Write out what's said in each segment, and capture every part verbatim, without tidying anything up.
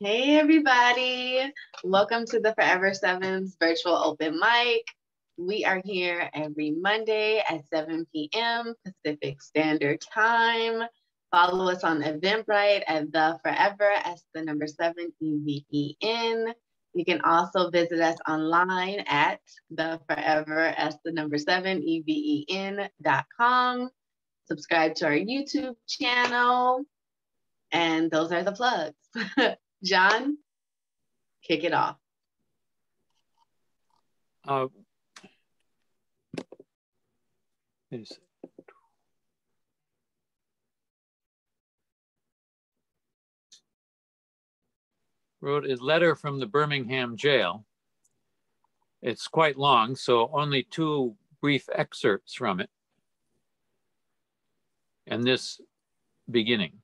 Hey, everybody. Welcome to the Forever Sevens virtual open mic. We are here every Monday at seven p m Pacific Standard Time. Follow us on Eventbrite at the Forever as the number seven E V E N. You can also visit us online at the Forever as the number seven E V E N dot com. Subscribe to our YouTube channel. And those are the plugs. John, kick it off. Uh, is, wrote a letter from the Birmingham jail. It's quite long, so only two brief excerpts from it. And this beginning.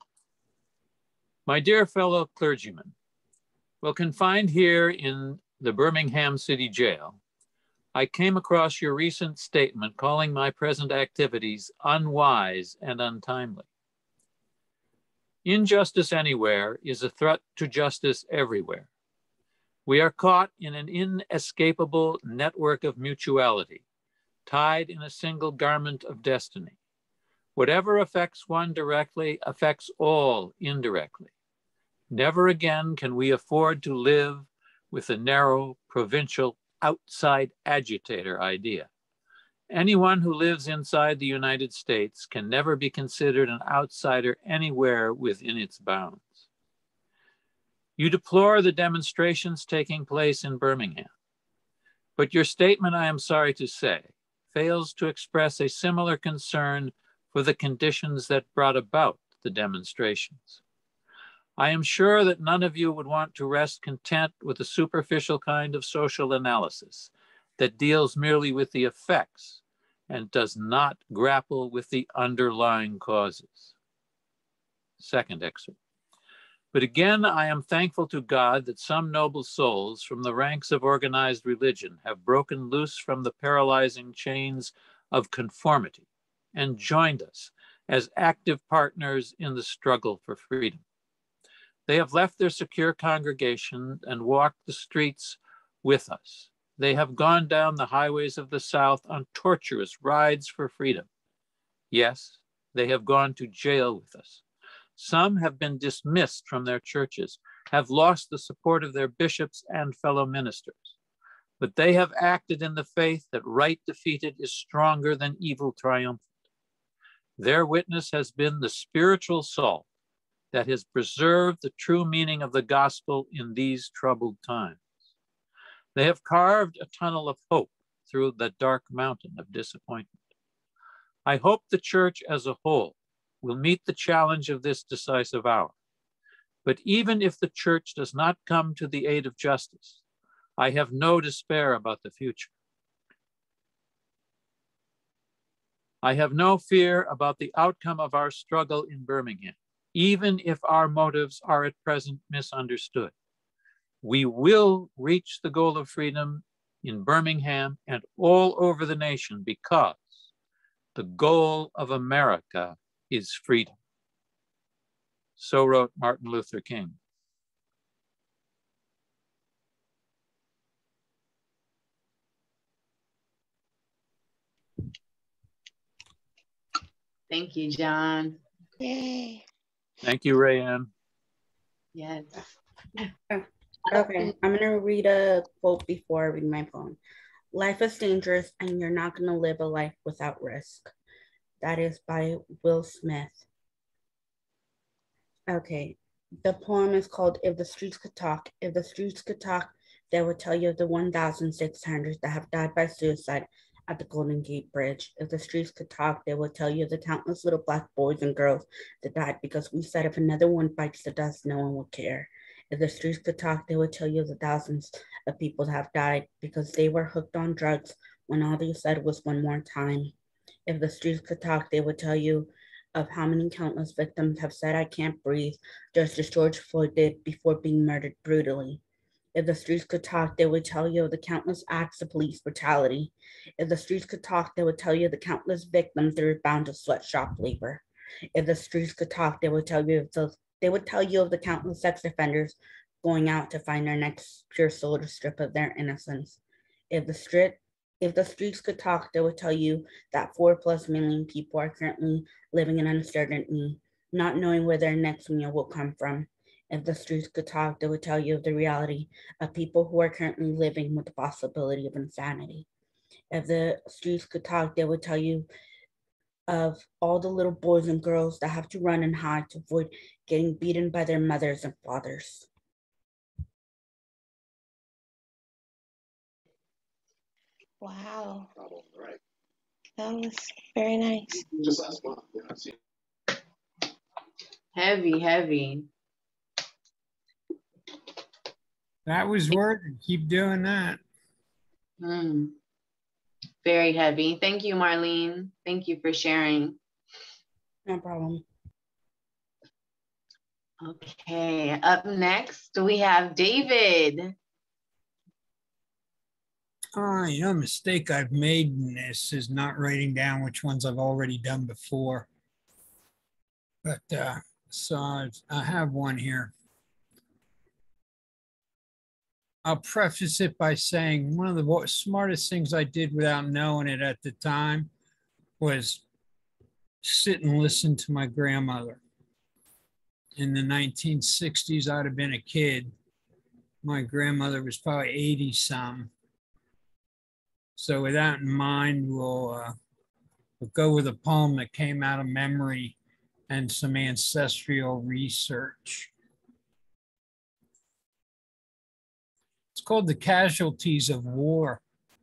My dear fellow clergymen, while confined here in the Birmingham City Jail, I came across your recent statement calling my present activities unwise and untimely. Injustice anywhere is a threat to justice everywhere. We are caught in an inescapable network of mutuality, tied in a single garment of destiny. Whatever affects one directly affects all indirectly. Never again can we afford to live with a narrow, provincial, outside agitator idea. Anyone who lives inside the United States can never be considered an outsider anywhere within its bounds. You deplore the demonstrations taking place in Birmingham, but your statement, I am sorry to say, fails to express a similar concern for the conditions that brought about the demonstrations. I am sure that none of you would want to rest content with a superficial kind of social analysis that deals merely with the effects and does not grapple with the underlying causes. Second excerpt. But again, I am thankful to God that some noble souls from the ranks of organized religion have broken loose from the paralyzing chains of conformity and joined us as active partners in the struggle for freedom. They have left their secure congregation and walked the streets with us. They have gone down the highways of the South on torturous rides for freedom. Yes, they have gone to jail with us. Some have been dismissed from their churches, have lost the support of their bishops and fellow ministers. But they have acted in the faith that right defeated is stronger than evil triumphant. Their witness has been the spiritual salt that has preserved the true meaning of the gospel in these troubled times. They have carved a tunnel of hope through the dark mountain of disappointment. I hope the church as a whole will meet the challenge of this decisive hour. But even if the church does not come to the aid of justice, I have no despair about the future. I have no fear about the outcome of our struggle in Birmingham. Even if our motives are at present misunderstood, we will reach the goal of freedom in Birmingham and all over the nation because the goal of America is freedom. So wrote Martin Luther King. Thank you, John. Yay. Thank you, Rayanne. Yes. Okay, I'm gonna read a quote before I read my poem. Life is dangerous and you're not gonna live a life without risk. That is by Will Smith. Okay, the poem is called If the Streets Could Talk. If the streets could talk, they would tell you of the one thousand six hundred that have died by suicide at the Golden Gate Bridge. If the streets could talk, they would tell you of the countless little black boys and girls that died because we said if another one bites the dust, no one would care. If the streets could talk, they would tell you of the thousands of people that have died because they were hooked on drugs when all they said was one more time. If the streets could talk, they would tell you of how many countless victims have said, I can't breathe, just as George Floyd did before being murdered brutally. If the streets could talk, they would tell you of the countless acts of police brutality. If the streets could talk, they would tell you of the countless victims that are bound to sweatshop labor. If the streets could talk, they would tell you of the, they would tell you of the countless sex offenders going out to find their next pure soul to strip of their innocence. If the strip, if the streets could talk, they would tell you that four plus million people are currently living in uncertainty, not knowing where their next meal will come from. If the streets could talk, they would tell you of the reality of people who are currently living with the possibility of insanity. If the streets could talk, they would tell you of all the little boys and girls that have to run and hide to avoid getting beaten by their mothers and fathers. Wow. That was very nice. Just last month. Yeah, Heavy, heavy. That was word. Keep doing that. Mm. Very heavy. Thank you, Marlene. Thank you for sharing. No problem. Okay, up next we have David. Uh, you know, a mistake I've made in this is not writing down which ones I've already done before. But uh, so I've, I have one here. I'll preface it by saying one of the smartest things I did without knowing it at the time was sit and listen to my grandmother. In the nineteen sixties, I'd have been a kid. My grandmother was probably eighty some. So with that in mind, we'll, uh, we'll go with a poem that came out of memory and some ancestral research. It's called The Casualties of War.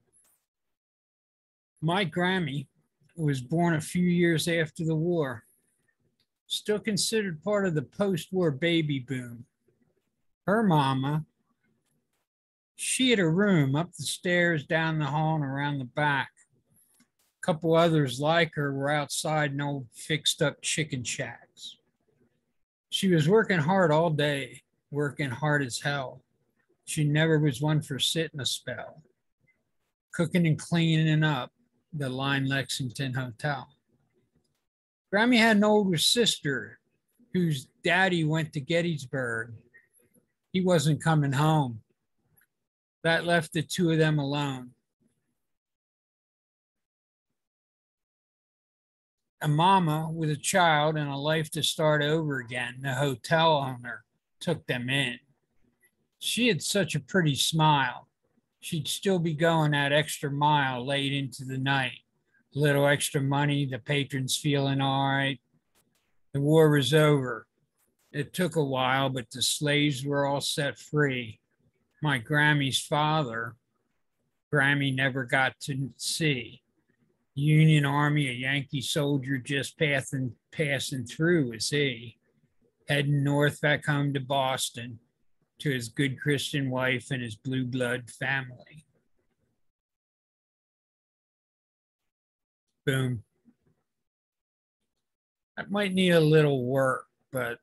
My Grammy was born a few years after the war, still considered part of the post-war baby boom. Her mama, she had a room up the stairs, down the hall, and around the back. A couple others like her were outside in old fixed-up chicken shacks. She was working hard all day, working hard as hell. She never was one for sitting a spell, cooking and cleaning up the Line Lexington Hotel. Grammy had an older sister whose daddy went to Gettysburg. He wasn't coming home. That left the two of them alone. A mama with a child and a life to start over again, the hotel owner took them in. She had such a pretty smile. She'd still be going that extra mile late into the night. A little extra money, the patrons feeling all right. The war was over. It took a while, but the slaves were all set free. My Grammy's father, Grammy never got to see. Union Army, a Yankee soldier just passing, passing through was he, heading north back home to Boston to his good Christian wife and his blue blood family. Boom. That might need a little work, but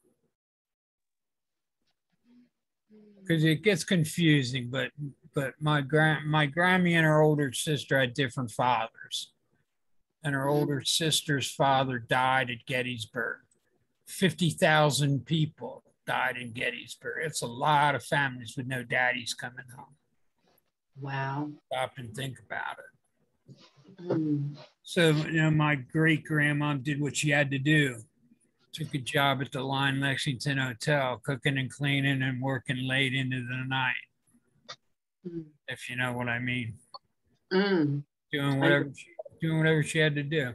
because it gets confusing, but but my grand my Grammy and her older sister had different fathers, and her older sister's father died at Gettysburg. Fifty thousand people died in Gettysburg. It's a lot of families with no daddies coming home. Wow. Stop and think about it. Mm. So you know, my great grandma did what she had to do. Took a job at the Line Lexington Hotel, cooking and cleaning and working late into the night, Mm. if you know what I mean. Mm. Doing whatever, she, doing whatever she had to do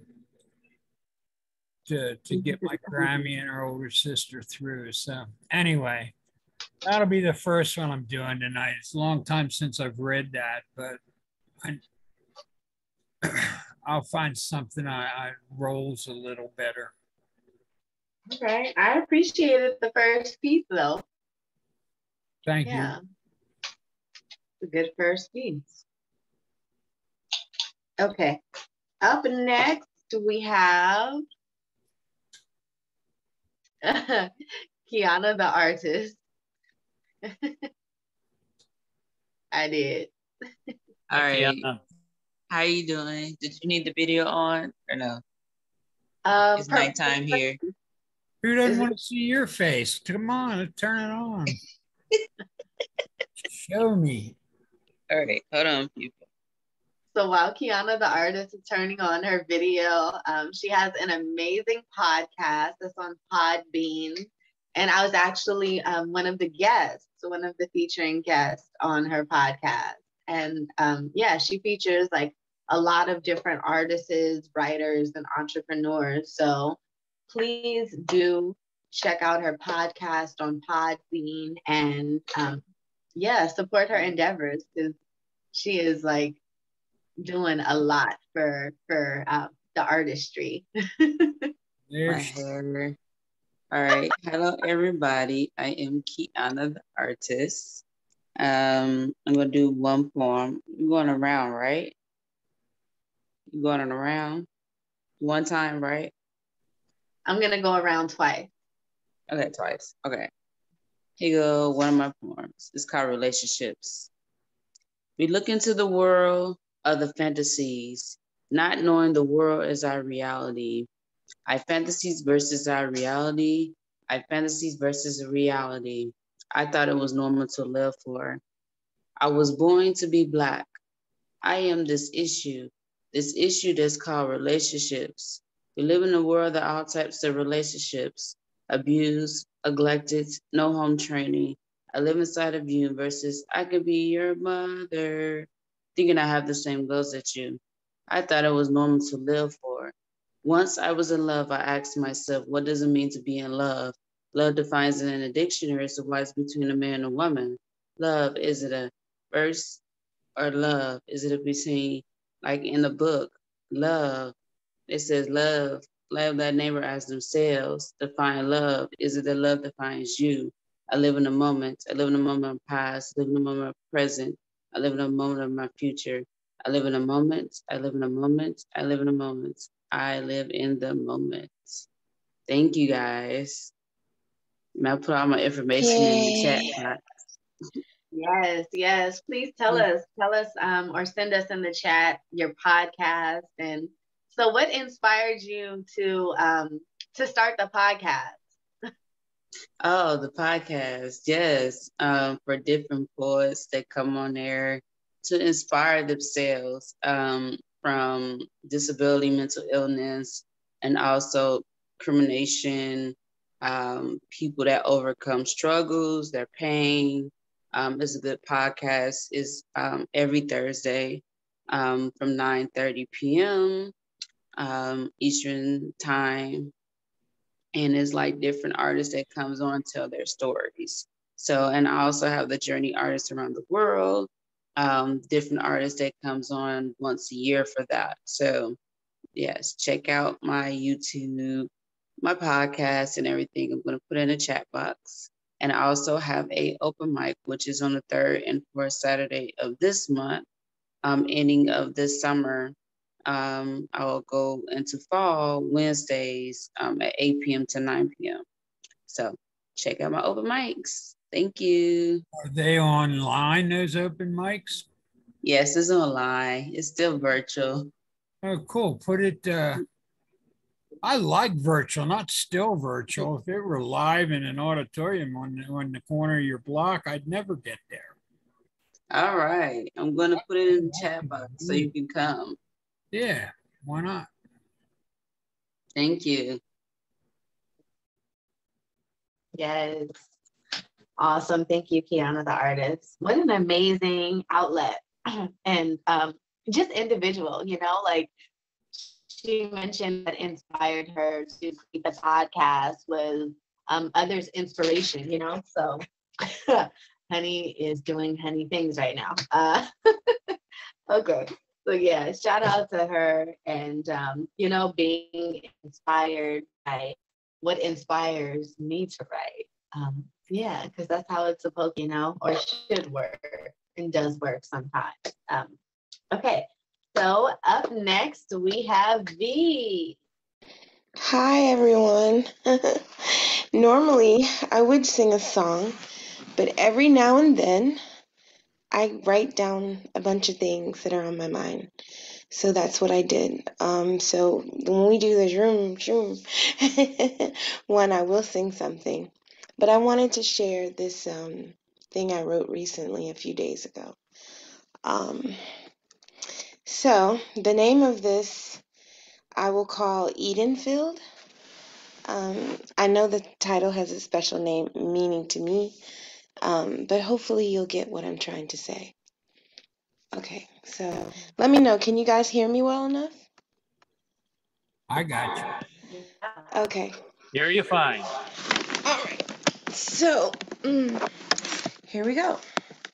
to, to get my Grammy and her older sister through. So anyway, that'll be the first one I'm doing tonight. It's a long time since I've read that, but I, I'll find something I, I rolls a little better. Okay, I appreciated the first piece though. Thank Yeah. you. It's a good first piece. Okay, up next we have Kiana the artist. I did. All right. Kiana. How you doing? Did you need the video on or no? Um, It's nighttime here. Who doesn't Is want to see your face? Come on, turn it on. Show me. All right, hold on, people. So while Kiana the artist is turning on her video, um, she has an amazing podcast that's on Podbean. And I was actually um, one of the guests, one of the featuring guests on her podcast. And um, yeah, she features like a lot of different artists, writers, and entrepreneurs. So please do check out her podcast on Podbean and um, yeah, support her endeavors because she is like doing a lot for for um, the artistry. There My she- hair. All right. Hello, everybody. I am Kiana the artist. Um, I'm gonna do one poem. You're going around, right? You going around one time, right? I'm gonna go around twice. Okay, twice. Okay. Here you go. One of my poems. It's called Relationships. We look into the world of the fantasies, not knowing the world is our reality. I fantasies versus our reality. I fantasies versus reality. I thought it was normal to live for. I was born to be Black. I am this issue, this issue that's called relationships. We live in a world of all types of relationships, abused, neglected, no home training. I live inside of you versus I could be your mother, thinking I have the same goals as you. I thought it was normal to live for. Once I was in love, I asked myself, what does it mean to be in love? Love defines it in a dictionary, so why it's between a man and a woman? Love, is it a verse or love? Is it between, like in the book, love? It says love, love that neighbor as themselves. Define love. Is it the love defines you? I live in the moment. I live in the moment of past. I live in the moment of present. I live in the moment of my future. I live in the moment. I live in the moment. I live in the moment. I live in the moment. Thank you guys. And I put all my information in the chat Yay. box. Yes, yes. Please tell us, tell us, um, or send us in the chat your podcast. And so, what inspired you to um to start the podcast? Oh, the podcast, yes. Um, for different poets that come on there to inspire themselves um, from disability, mental illness, and also discrimination, um, people that overcome struggles, their pain. Um, it's a good podcast. It's um, every Thursday um, from nine thirty p.m. Um, Eastern time, and it's like different artists that comes on tell their stories. So, and I also have the journey artists around the world, um, different artists that comes on once a year for that. So yes, check out my YouTube, my podcast and everything. I'm going to put in a chat box. And I also have a open mic, which is on the third and fourth Saturday of this month, um, ending of this summer. Um, I will go into fall Wednesdays um, at eight p.m. to nine p.m. So check out my open mics. Thank you. Are they online, those open mics? Yes, it's online. It's still virtual. Oh, cool. Put it, uh, I like virtual, not still virtual. If it were live in an auditorium on, on the corner of your block, I'd never get there. All right. I'm going to put it in the chat box so you can come. Yeah, why not? Thank you. Yes. Awesome. Thank you, Kiana the artist. What an amazing outlet and um, just individual, you know, like she mentioned that inspired her to create the podcast was um, others' inspiration, you know, so Honey is doing honey things right now. Uh, okay. So yeah, shout out to her and, um, you know, being inspired by what inspires me to write. Um, yeah, because that's how it's supposed, you know, or should work and does work sometimes. Um, okay, so up next we have V. Hi, everyone. Normally, I would sing a song, but every now and then, I write down a bunch of things that are on my mind. So that's what I did. Um, so when we do the zoom, zoom one, I will sing something. But I wanted to share this um, thing I wrote recently a few days ago. Um, so the name of this I will call Edenfield. Um, I know the title has a special name meaning to me, um, but hopefully you'll get what I'm trying to say. Okay, so let me know. Can you guys hear me well enough? I got you. Okay. Hear you fine. All right. So, mm, here we go.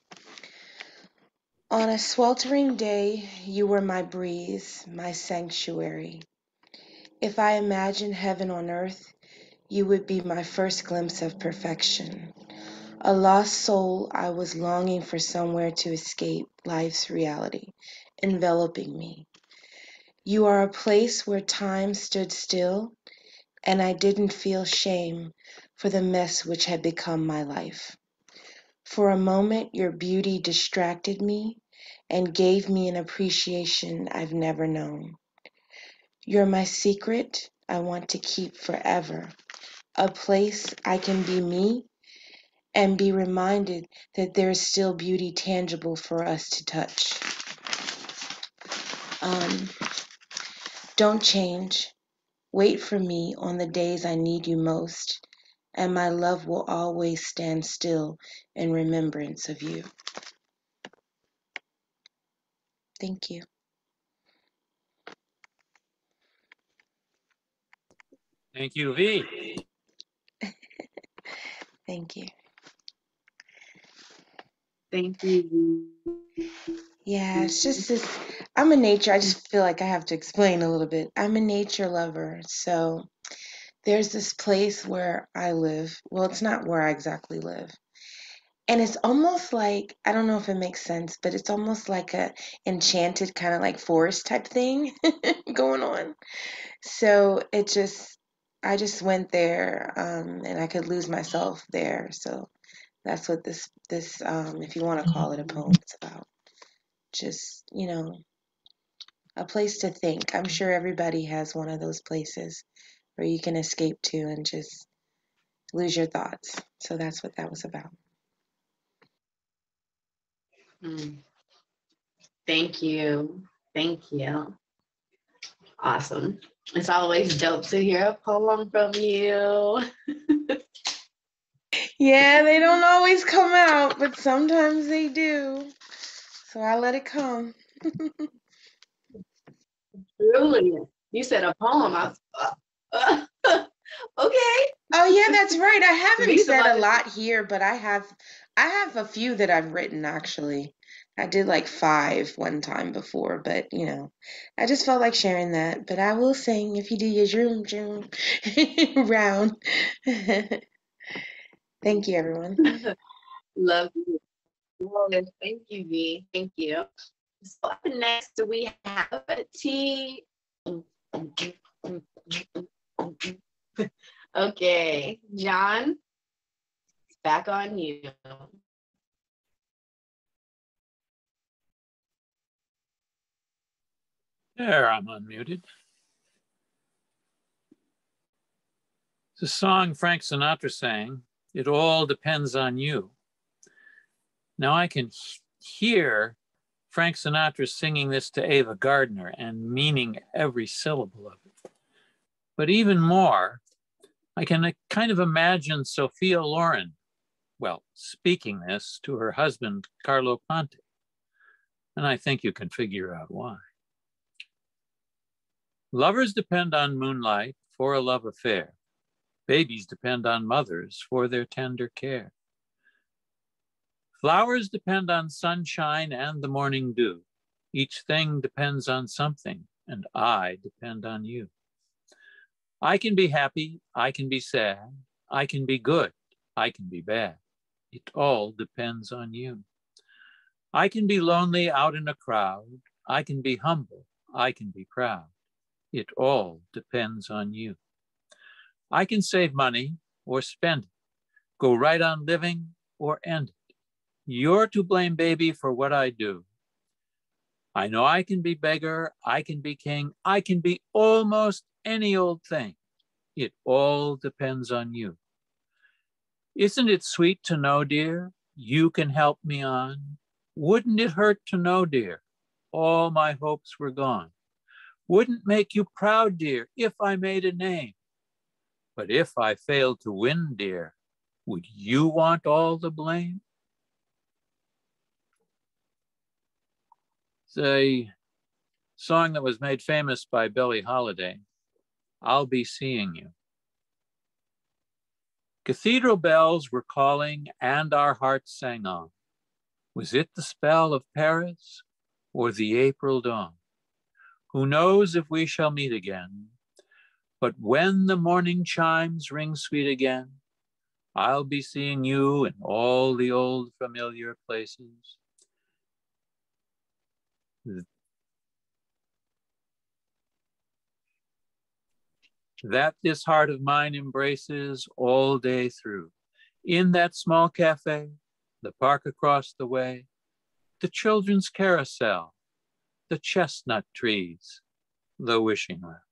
On a sweltering day, you were my breeze, my sanctuary. If I imagined heaven on earth, you would be my first glimpse of perfection. A lost soul, I was longing for somewhere to escape life's reality, enveloping me. You are a place where time stood still, and I didn't feel shame for the mess which had become my life. For a moment, your beauty distracted me and gave me an appreciation I've never known. You're my secret I want to keep forever, a place I can be me and be reminded that there is still beauty tangible for us to touch. Um, don't change. Wait for me on the days I need you most, and my love will always stand still in remembrance of you. Thank you. Thank you, V. Thank you. Thank you. Yeah, it's just this. I'm a nature. I just feel like I have to explain a little bit. I'm a nature lover. So there's this place where I live. Well, it's not where I exactly live. And it's almost like, I don't know if it makes sense, but it's almost like a enchanted kind of like forest type thing going on. So it just, I just went there, um, and I could lose myself there. So that's what this, this, um, if you want to call it a poem, it's about. Just, you know, a place to think. I'm sure everybody has one of those places where you can escape to and just lose your thoughts. So that's what that was about. Mm. Thank you. Thank you. Awesome. It's always dope to hear a poem from you. Yeah, they don't always come out, but sometimes they do. So I let it come. Brilliant. You said a poem. I was, uh, uh, okay. Oh yeah, that's right. I haven't These said are a lot here, but I have I have a few that I've written actually. I did like five one time before, but you know, I just felt like sharing that. But I will sing if you do your zoom zoom round. Thank you, everyone. Love you. Yes, thank you, V. Thank you. So up next we have T. Okay, John, it's back on you. There, I'm unmuted. It's a song Frank Sinatra sang, It All Depends on You. Now I can hear Frank Sinatra singing this to Ava Gardner and meaning every syllable of it. But even more, I can kind of imagine Sophia Loren, well, speaking this to her husband, Carlo Ponte. And I think you can figure out why. Lovers depend on moonlight for a love affair. Babies depend on mothers for their tender care. Flowers depend on sunshine and the morning dew. Each thing depends on something, and I depend on you. I can be happy, I can be sad, I can be good, I can be bad. It all depends on you. I can be lonely out in a crowd, I can be humble, I can be proud. It all depends on you. I can save money or spend it, go right on living or end it. You're to blame, baby, for what I do. I know I can be beggar, I can be king, I can be almost any old thing. It all depends on you. Isn't it sweet to know, dear, you can help me on. Wouldn't it hurt to know, dear, all my hopes were gone? Wouldn't make you proud, dear, if I made a name. But if I failed to win, dear, would you want all the blame? It's a song that was made famous by Billie Holiday. I'll be seeing you. Cathedral bells were calling and our hearts sang on. Was it the spell of Paris or the April dawn? Who knows if we shall meet again? But when the morning chimes ring sweet again, I'll be seeing you in all the old familiar places. That this heart of mine embraces all day through. In that small cafe, the park across the way, the children's carousel, the chestnut trees, the wishing well.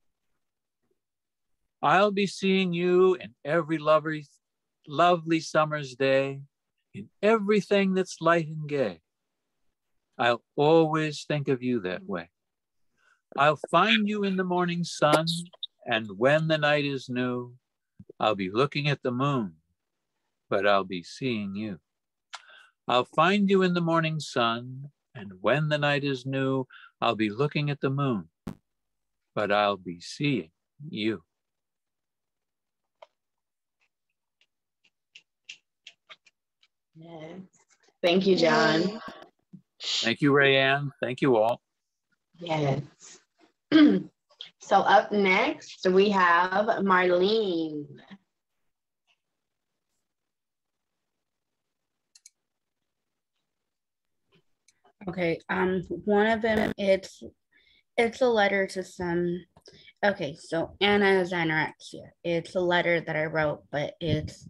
I'll be seeing you in every lovely, lovely summer's day, in everything that's light and gay. I'll always think of you that way. I'll find you in the morning sun, and when the night is new, I'll be looking at the moon, but I'll be seeing you. I'll find you in the morning sun, and when the night is new, I'll be looking at the moon, but I'll be seeing you. Yes. Thank you, John. Thank you, Rayanne. Thank you all. Yes. So up next, we have Marlene. Okay, um, one of them, it's it's a letter to some, okay, so Anna has anorexia. It's a letter that I wrote, but it's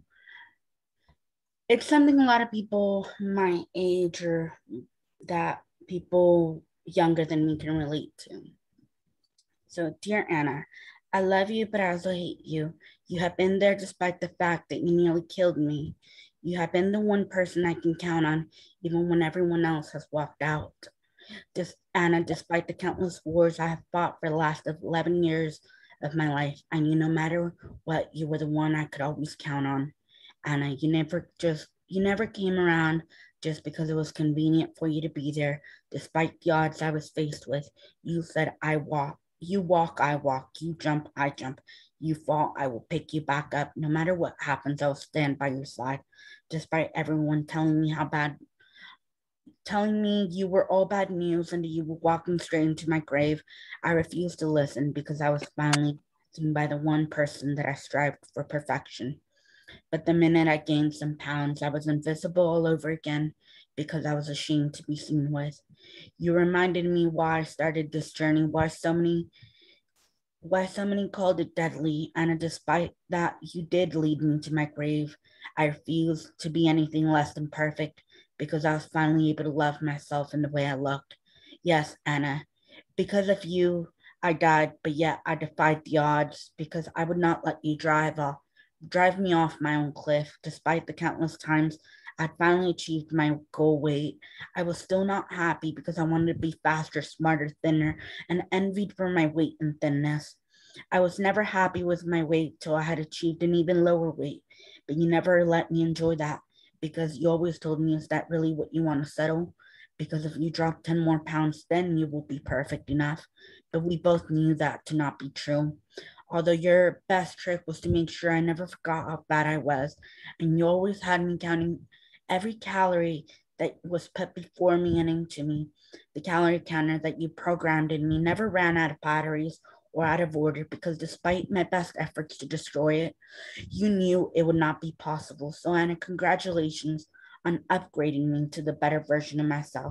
it's something a lot of people my age or that people younger than me can relate to. So, dear Anna, I love you, but I also hate you. You have been there despite the fact that you nearly killed me. You have been the one person I can count on, even when everyone else has walked out. This, Anna, despite the countless wars I have fought for the last eleven years of my life, I knew no matter what, you were the one I could always count on. Anna, you never just, you never came around just because it was convenient for you to be there. Despite the odds I was faced with, you said, I walk. You walk, I walk. You jump, I jump. You fall, I will pick you back up. No matter what happens, I'll stand by your side. Despite everyone telling me how bad, telling me you were all bad news and you were walking straight into my grave, I refused to listen because I was finally seen by the one person that I strived for perfection. But the minute I gained some pounds, I was invisible all over again because I was ashamed to be seen with. You reminded me why I started this journey, why so many, why so many called it deadly, and despite that you did lead me to my grave, I refused to be anything less than perfect because I was finally able to love myself in the way I looked. Yes, Anna, because of you, I died, but yet I defied the odds because I would not let you drive off, drive me off my own cliff. Despite the countless times I'd finally achieved my goal weight, I was still not happy because I wanted to be faster, smarter, thinner, and envied for my weight and thinness. I was never happy with my weight till I had achieved an even lower weight, but you never let me enjoy that because you always told me, is that really what you want to settle? Because if you drop ten more pounds, then you will be perfect enough. But we both knew that to not be true. Although your best trick was to make sure I never forgot how bad I was, and you always had me counting every calorie that was put before me and into me. The calorie counter that you programmed in me never ran out of batteries or out of order because despite my best efforts to destroy it, you knew it would not be possible. So Anna, congratulations on upgrading me to the better version of myself.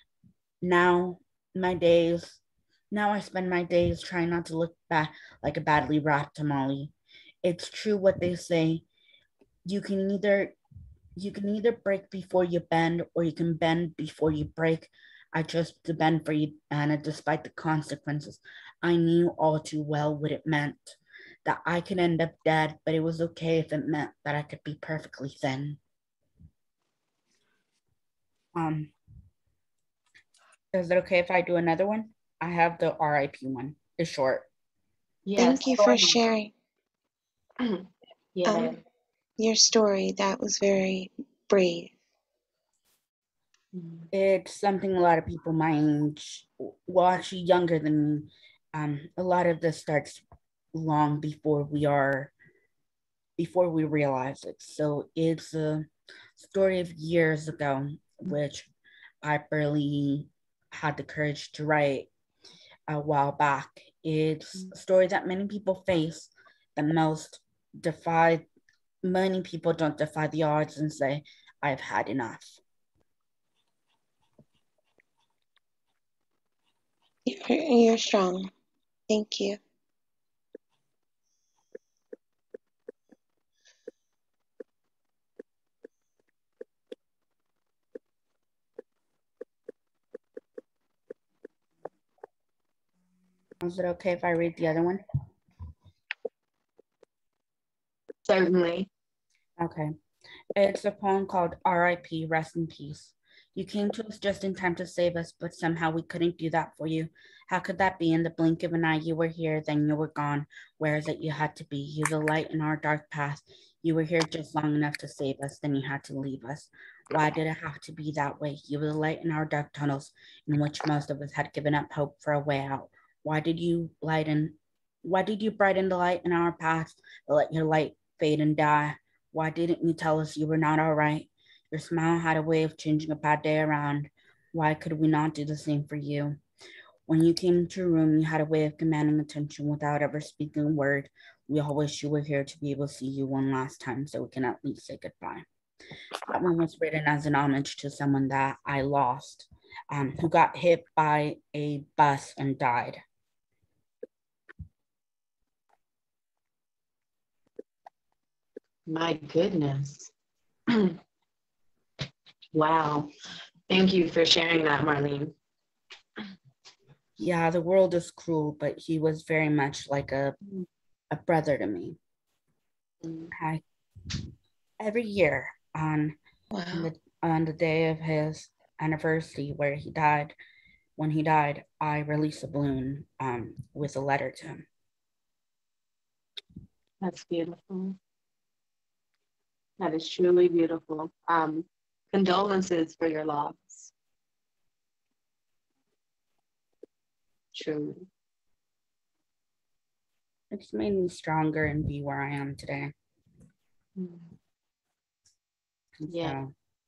Now my days, now I spend my days trying not to look back like a badly wrapped tamale. It's true what they say. You can either You can either break before you bend, or you can bend before you break. I chose to bend for you, Anna, despite the consequences. I knew all too well what it meant, that I could end up dead, but it was okay if it meant that I could be perfectly thin. Um, is it okay if I do another one? I have the R I P one. It's short. Yes, Thank you go for ahead. sharing Yeah. um, your story. That was very brave. Mhm. It's something a lot of people my age, well, actually younger than me, um, a lot of this starts long before we are, before we realize it. So it's a story of years ago, which I barely had the courage to write a while back. It's a story that many people face, that most defy, many people don't defy the odds and say, I've had enough. You're, you're strong. Thank you. Is it okay if I read the other one? Certainly. Okay. It's a poem called R I P, Rest in Peace. You came to us just in time to save us, but somehow we couldn't do that for you. How could that be? In the blink of an eye, you were here, then you were gone. Where is it you had to be? You the light in our dark path. You were here just long enough to save us, then you had to leave us. Why did it have to be that way? You were the light in our dark tunnels, in which most of us had given up hope for a way out. Why did you lighten? Why did you brighten the light in our path, but let your light fade and die? Why didn't you tell us you were not all right? Your smile had a way of changing a bad day around. Why could we not do the same for you? When you came into a room, you had a way of commanding attention without ever speaking a word. We all wish you were here to be able to see you one last time so we can at least say goodbye. That one was written as an homage to someone that I lost, um, who got hit by a bus and died. My goodness. Wow. Thank you for sharing that, Marlene. Yeah, the world is cruel, but he was very much like a, a brother to me. I, every year on, Wow. on the on the day of his anniversary where he died, when he died, I released a balloon um, with a letter to him. That's beautiful. That is truly beautiful. Um, condolences for your loss. Truly. It's made me stronger and be where I am today. Mm. And Yeah.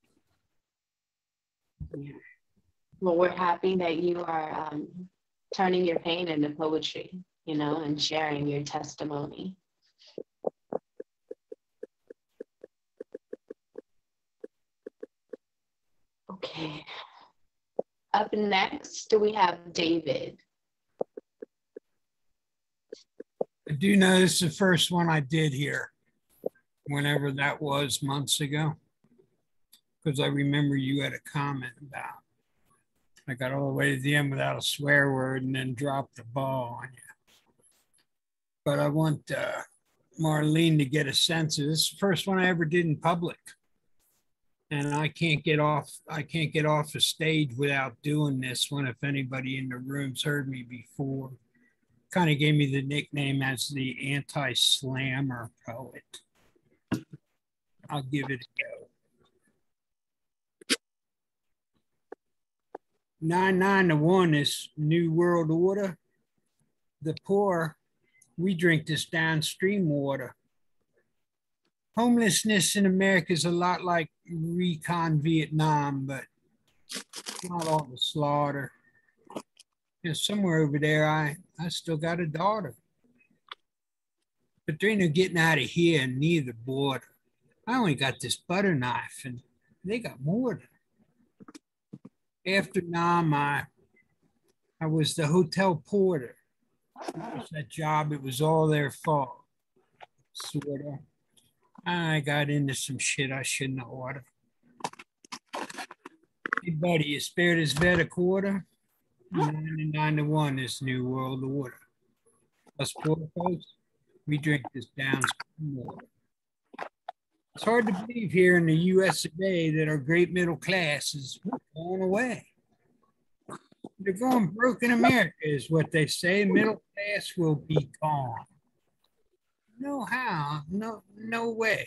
So, yeah. Well, we're happy that you are um, turning your pain into poetry, you know, and sharing your testimony. Okay. Up next, we have David. I do know this is the first one I did here, whenever that was, months ago, because I remember you had a comment about. I got all the way to the end without a swear word and then dropped the ball on you. But I want uh, Marlene to get a sense of this. This is the first one I ever did in public. And I can't get off, I can't get off the stage without doing this one. If anybody in the room's heard me before, kind of gave me the nickname as the anti-slammer poet. I'll give it a go. Nine, nine to one is New World Order. The poor, we drink this downstream water. Homelessness in America is a lot like recon Vietnam, but not all the slaughter. You know, somewhere over there, I, I still got a daughter. But there ain't no getting out of here near the border. I only got this butter knife, and they got more. After Nam, I, I was the hotel porter. It was that job, it was all their fault, sort of. I got into some shit I shouldn't have ordered. Hey, buddy, you spared his vet a quarter? ninety-nine to one is New World Order. Us poor folks, we drink this downstream water. It's hard to believe here in the U S of A that our great middle class is going away. They're going broke in America is what they say. Middle class will be gone. No how, no, no way.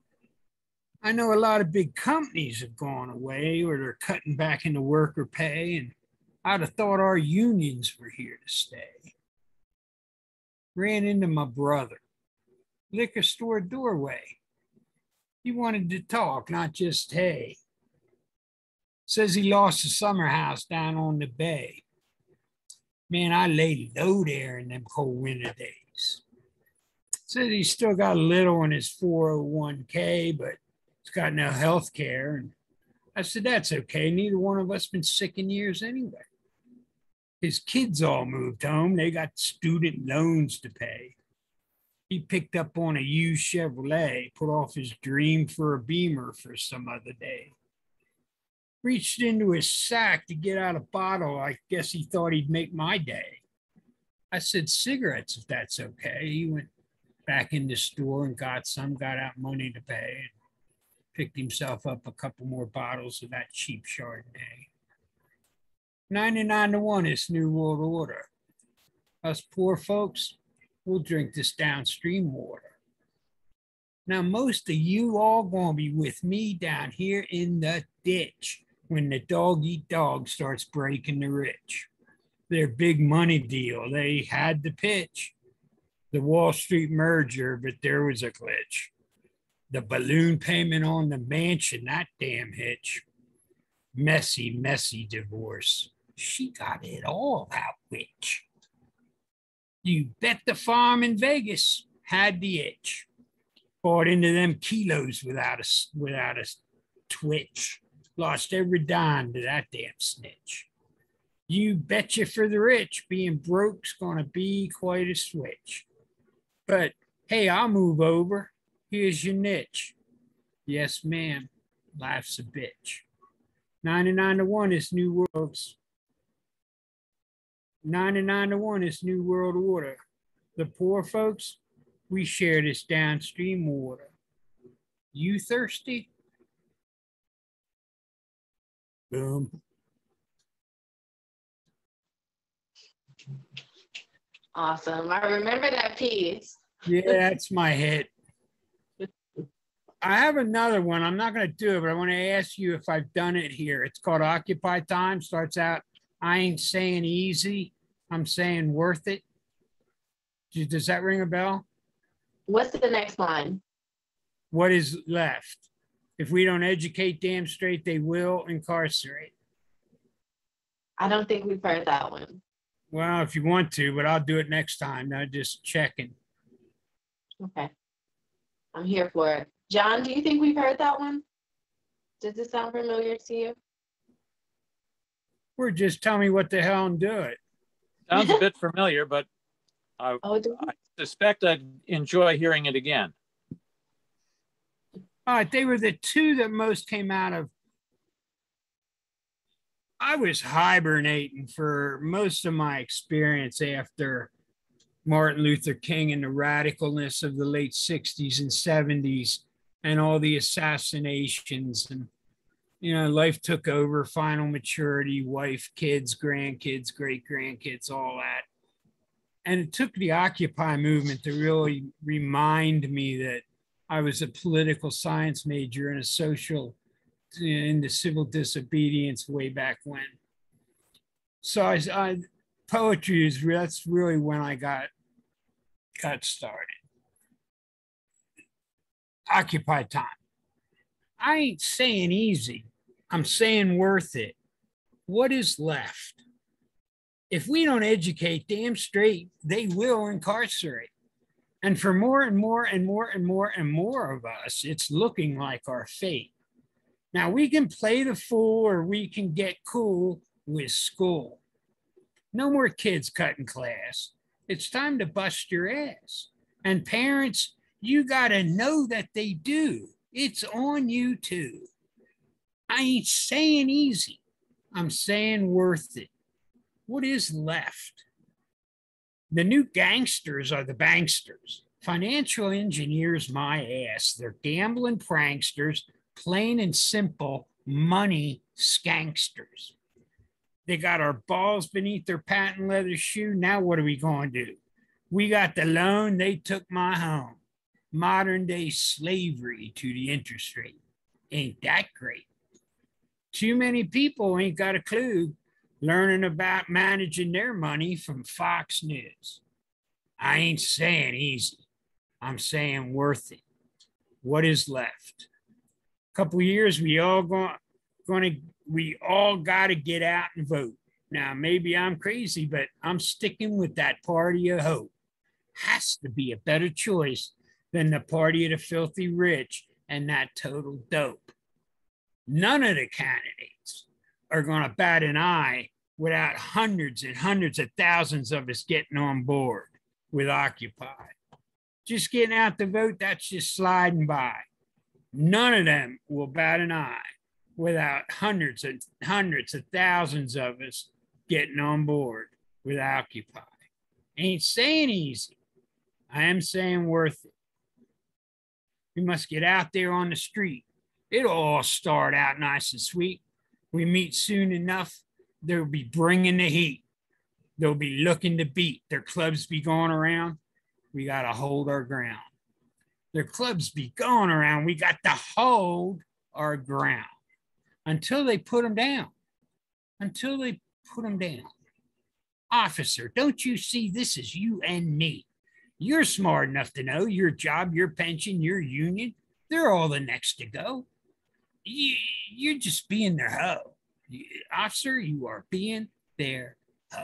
I know a lot of big companies have gone away or they're cutting back into worker pay, and I'd have thought our unions were here to stay. Ran into my brother, liquor store doorway. He wanted to talk, not just hey. Says he lost a summer house down on the bay. Man, I laid low there in them cold winter days. Says he's still got a little in his four oh one K, but he's got no health care. And I said, that's okay. Neither one of us been sick in years anyway. His kids all moved home. They got student loans to pay. He picked up on a used Chevrolet, put off his dream for a Beamer for some other day. Reached into his sack to get out a bottle. I guess he thought he'd make my day. I said, cigarettes, if that's okay. He went back in the store and got some, got out money to pay, and picked himself up a couple more bottles of that cheap Chardonnay. ninety-nine to one is New World Order. Us poor folks, we'll drink this downstream water. Now, most of you all gonna be with me down here in the ditch when the dog-eat-dog starts breaking the rich. Their big money deal, they had the pitch. The Wall Street merger, but there was a glitch. The balloon payment on the mansion, that damn hitch. Messy, messy divorce. She got it all, that witch. You bet the farm in Vegas had the itch. Bought into them kilos without a, without a twitch. Lost every dime to that damn snitch. You betcha for the rich, being broke's gonna be quite a switch. But hey, I'll move over. Here's your niche. Yes, ma'am. Life's a bitch. ninety-nine to one is New World's. ninety-nine to one is New World Order. The poor folks, we share this downstream water. You thirsty? Boom. Awesome. I remember that piece. Yeah, that's my hit. I have another one. I'm not going to do it, but I want to ask you if I've done it here. It's called Occupy Time. Starts out, I ain't saying easy. I'm saying worth it. Does that ring a bell? What's the next line? What is left? If we don't educate damn straight, they will incarcerate. I don't think we've heard that one. Well, if you want to, but I'll do it next time. Now just checking. Okay. I'm here for it. John, do you think we've heard that one? Does it sound familiar to you? Or just tell me what the hell and do it. Sounds a bit familiar, but I, oh, do I suspect I'd enjoy hearing it again. All right, they were the two that most came out of. I was hibernating for most of my experience after Martin Luther King and the radicalness of the late sixties and seventies and all the assassinations. And, you know, life took over, final maturity, wife, kids, grandkids, great-grandkids, all that. And it took the Occupy movement to really remind me that I was a political science major and a social into civil disobedience way back when. So I, I poetry is that's really when I got got started. Occupy time. I ain't saying easy. I'm saying worth it. What is left? If we don't educate damn straight, they will incarcerate. And for more and more and more and more and more of us, it's looking like our fate. Now, we can play the fool or we can get cool with school. No more kids cutting class. It's time to bust your ass. And parents, you got to know that they do. It's on you too. I ain't saying easy. I'm saying worth it. What is left? The new gangsters are the banksters. Financial engineers my ass. They're gambling pranksters, plain and simple money skanksters. They got our balls beneath their patent leather shoe. Now what are we going to do? We got the loan, they took my home. Modern day slavery to the interest rate. Ain't that great? Too many people ain't got a clue learning about managing their money from Fox News. I ain't saying easy. I'm saying worth it. What is left? A couple of years, we all going, going to, we all got to get out and vote. Now, maybe I'm crazy, but I'm sticking with that party of hope. Has to be a better choice than the party of the filthy rich and that total dope. None of the candidates are going to bat an eye without hundreds and hundreds of thousands of us getting on board with Occupy. Just getting out the vote, that's just sliding by. None of them will bat an eye without hundreds and hundreds of thousands of us getting on board with Occupy. Ain't saying easy. I am saying worth it. We must get out there on the street. It'll all start out nice and sweet. We meet soon enough, they'll be bringing the heat. They'll be looking to beat. Their clubs be going around. We got to hold our ground. Their clubs be going around. We got to hold our ground until they put them down. Until they put them down. Officer, don't you see this is you and me? You're smart enough to know your job, your pension, your union, they're all the next to go. You, you're just being their hoe. Officer, you are being their hoe.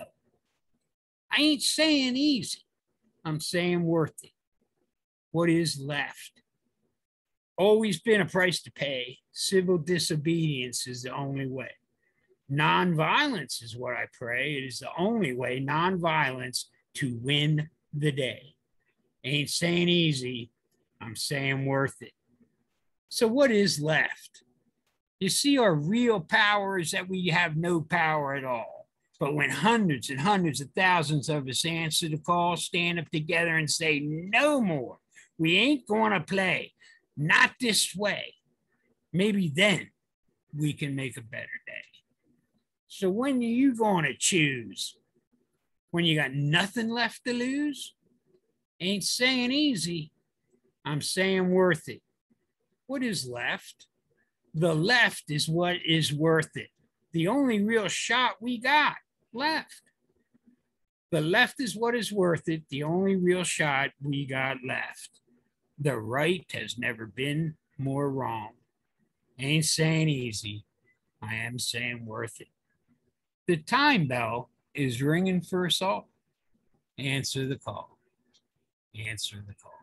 I ain't saying easy. I'm saying worth it. What is left? Always been a price to pay. Civil disobedience is the only way. Nonviolence is what I pray. It is the only way, nonviolence, to win the day. Ain't saying easy. I'm saying worth it. So what is left? You see, our real power is that we have no power at all. But when hundreds and hundreds of thousands of us answer the call, stand up together and say, no more. We ain't going to play. Not this way. Maybe then we can make a better day. So when are you going to choose? When you got nothing left to lose? Ain't saying easy. I'm saying worth it. What is left? The left is what is worth it. The only real shot we got left. The left is what is worth it. The only real shot we got left. The right has never been more wrong. Ain't saying easy. I am saying worth it. The time bell is ringing for us all. Answer the call. Answer the call.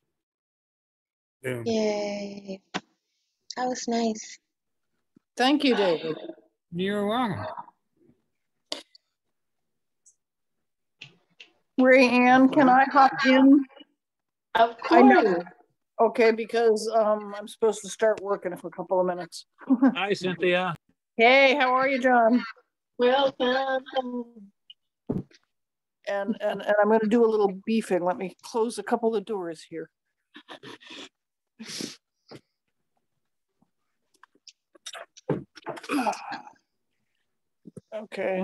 Boom. Yay. That was nice. Thank you, David. You're welcome. Ray Ann, can I hop in? Of I know. course. Okay, because um, I'm supposed to start working for a couple of minutes. Hi, Cynthia. Hey, how are you, John? Welcome. And, and, and I'm going to do a little beefing. Let me close a couple of doors here. Okay.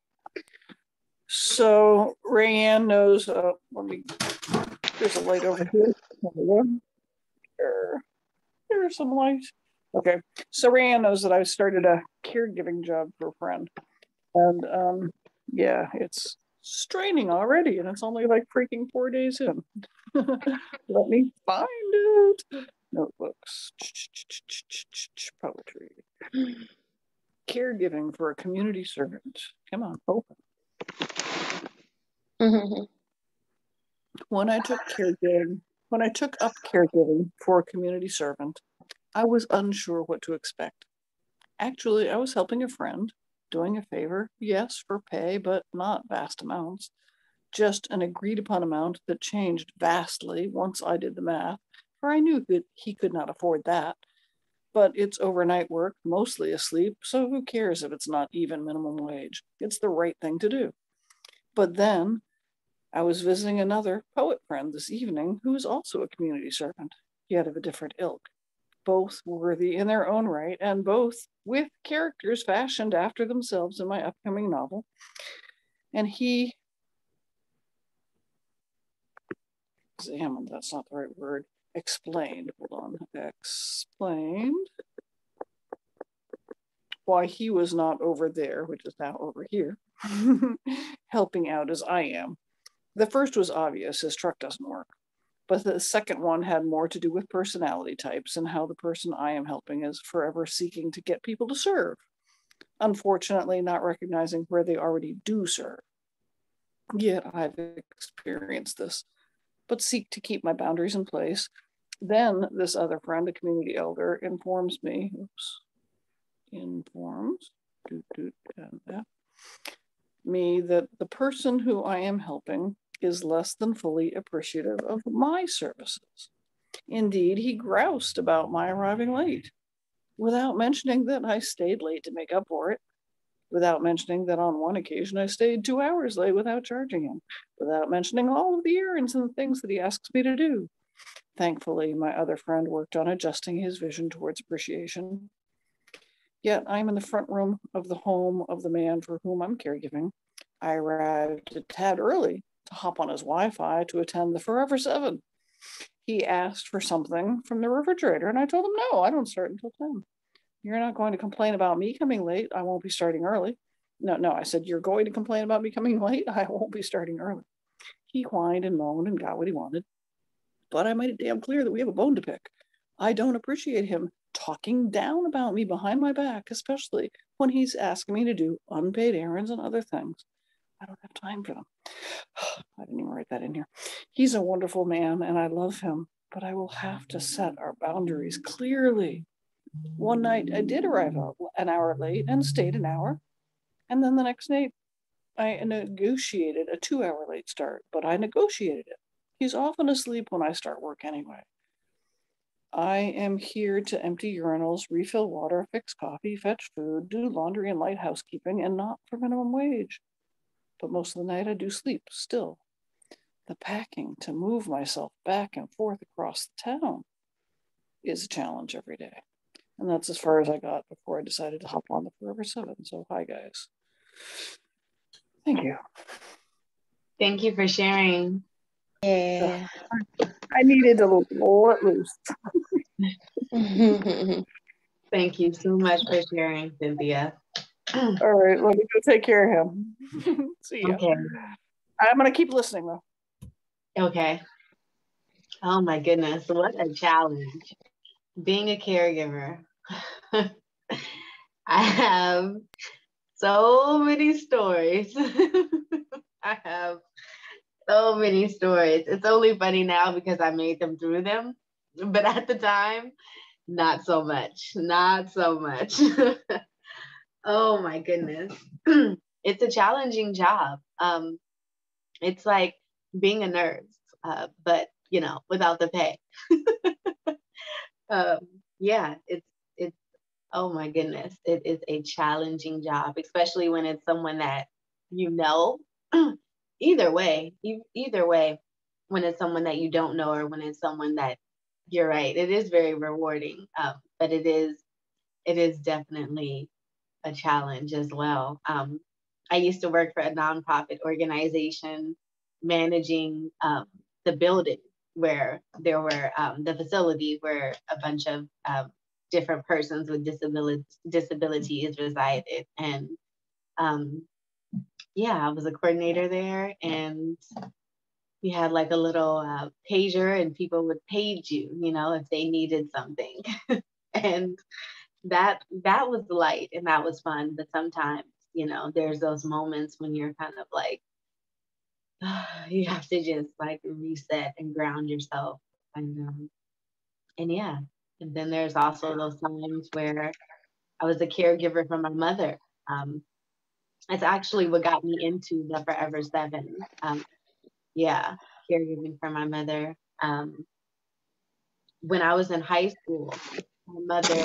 So Rayanne knows, uh, let me, there's a light over here. There, there's some light. Okay. So Rayanne knows that I started a caregiving job for a friend. And um, yeah, it's straining already, and it's only like freaking four days in. Let me find it. Notebooks, poetry, caregiving for a community servant. Come on, open. When I took caregiving, when I took up caregiving for a community servant, I was unsure what to expect. Actually, I was helping a friend, doing a favor, yes, for pay, but not vast amounts. Just an agreed upon amount that changed vastly once I did the math, for I knew that he could not afford that. But it's overnight work, mostly asleep, so who cares if it's not even minimum wage? It's the right thing to do. But then I was visiting another poet friend this evening who is also a community servant, yet of a different ilk. Both worthy in their own right, and both with characters fashioned after themselves in my upcoming novel. And he examined, that's not the right word, explained, hold on, explained why he was not over there, which is now over here, helping out as I am. The first was obvious, his truck doesn't work. But the second one had more to do with personality types and how the person I am helping is forever seeking to get people to serve, unfortunately not recognizing where they already do serve. Yet I've experienced this, but seek to keep my boundaries in place. Then this other friend, a community elder, informs me, oops, informs do, do, do, do, me that the person who I am helping is less than fully appreciative of my services. Indeed, he groused about my arriving late, without mentioning that I stayed late to make up for it, without mentioning that on one occasion I stayed two hours late without charging him, without mentioning all of the errands and the things that he asks me to do. Thankfully, my other friend worked on adjusting his vision towards appreciation. Yet I'm in the front room of the home of the man for whom I'm caregiving. I arrived a tad early to hop on his Wi-Fi to attend the Forever Seven. He asked for something from the refrigerator, and I told him, no, I don't start until ten. You're not going to complain about me coming late. I won't be starting early. No, no, I said, you're going to complain about me coming late? I won't be starting early. He whined and moaned and got what he wanted. But I made it damn clear that we have a bone to pick. I don't appreciate him talking down about me behind my back, especially when he's asking me to do unpaid errands and other things. I don't have time for them. I didn't even write that in here. He's a wonderful man and I love him, but I will have to set our boundaries clearly. One night I did arrive an hour late and stayed an hour. And then the next night I negotiated a two hour late start, but I negotiated it. He's often asleep when I start work anyway. I am here to empty urinals, refill water, fix coffee, fetch food, do laundry and light housekeeping, and not for minimum wage. But most of the night I do sleep still. The packing to move myself back and forth across the town is a challenge every day. And that's as far as I got before I decided to hop on the Forever Seven. So hi guys. Thank you. Thank you for sharing. Yeah. I needed to let loose. Thank you so much for sharing, Cynthia. All right, let me go take care of him. See ya. Okay. I'm gonna keep listening though. Okay. Oh my goodness, what a challenge. Being a caregiver. I have so many stories. I have so many stories. It's only funny now because I made them through them, but at the time, not so much, not so much. Oh my goodness. It's a challenging job. Um, it's like being a nurse, uh, but you know, without the pay. um, yeah, it's, it's, oh my goodness. It is a challenging job, especially when it's someone that you know. Either way, e- either way, when it's someone that you don't know or when it's someone that, you're right, it is very rewarding, um, but it is, it is definitely a challenge as well. Um, I used to work for a nonprofit organization managing um, the building where there were, um, the facility where a bunch of um, different persons with disabilities, disabilities resided. And um, yeah, I was a coordinator there, and we had like a little uh, pager, and people would page you, you know, if they needed something. And that that was light and that was fun. But sometimes, you know, there's those moments when you're kind of like, oh, you have to just like reset and ground yourself. And um, and yeah, and then there's also those times where I was a caregiver for my mother. Um, It's actually what got me into the Forever Seven. Um, yeah, caregiving for my mother. Um, when I was in high school, my mother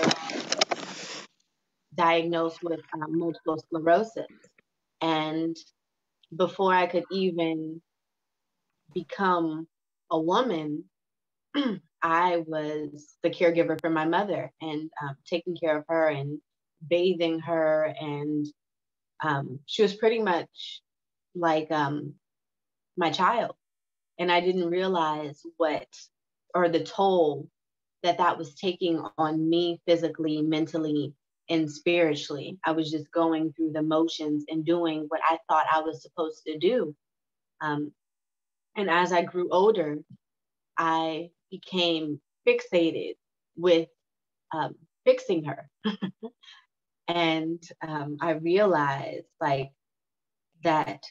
diagnosed with um, multiple sclerosis. And before I could even become a woman, I was the caregiver for my mother and um, taking care of her and bathing her. And um, she was pretty much like um, my child. And I didn't realize what, or the toll that that was taking on me physically, mentally, and spiritually. I was just going through the motions and doing what I thought I was supposed to do. Um, and as I grew older, I became fixated with um, fixing her. And um, I realized like that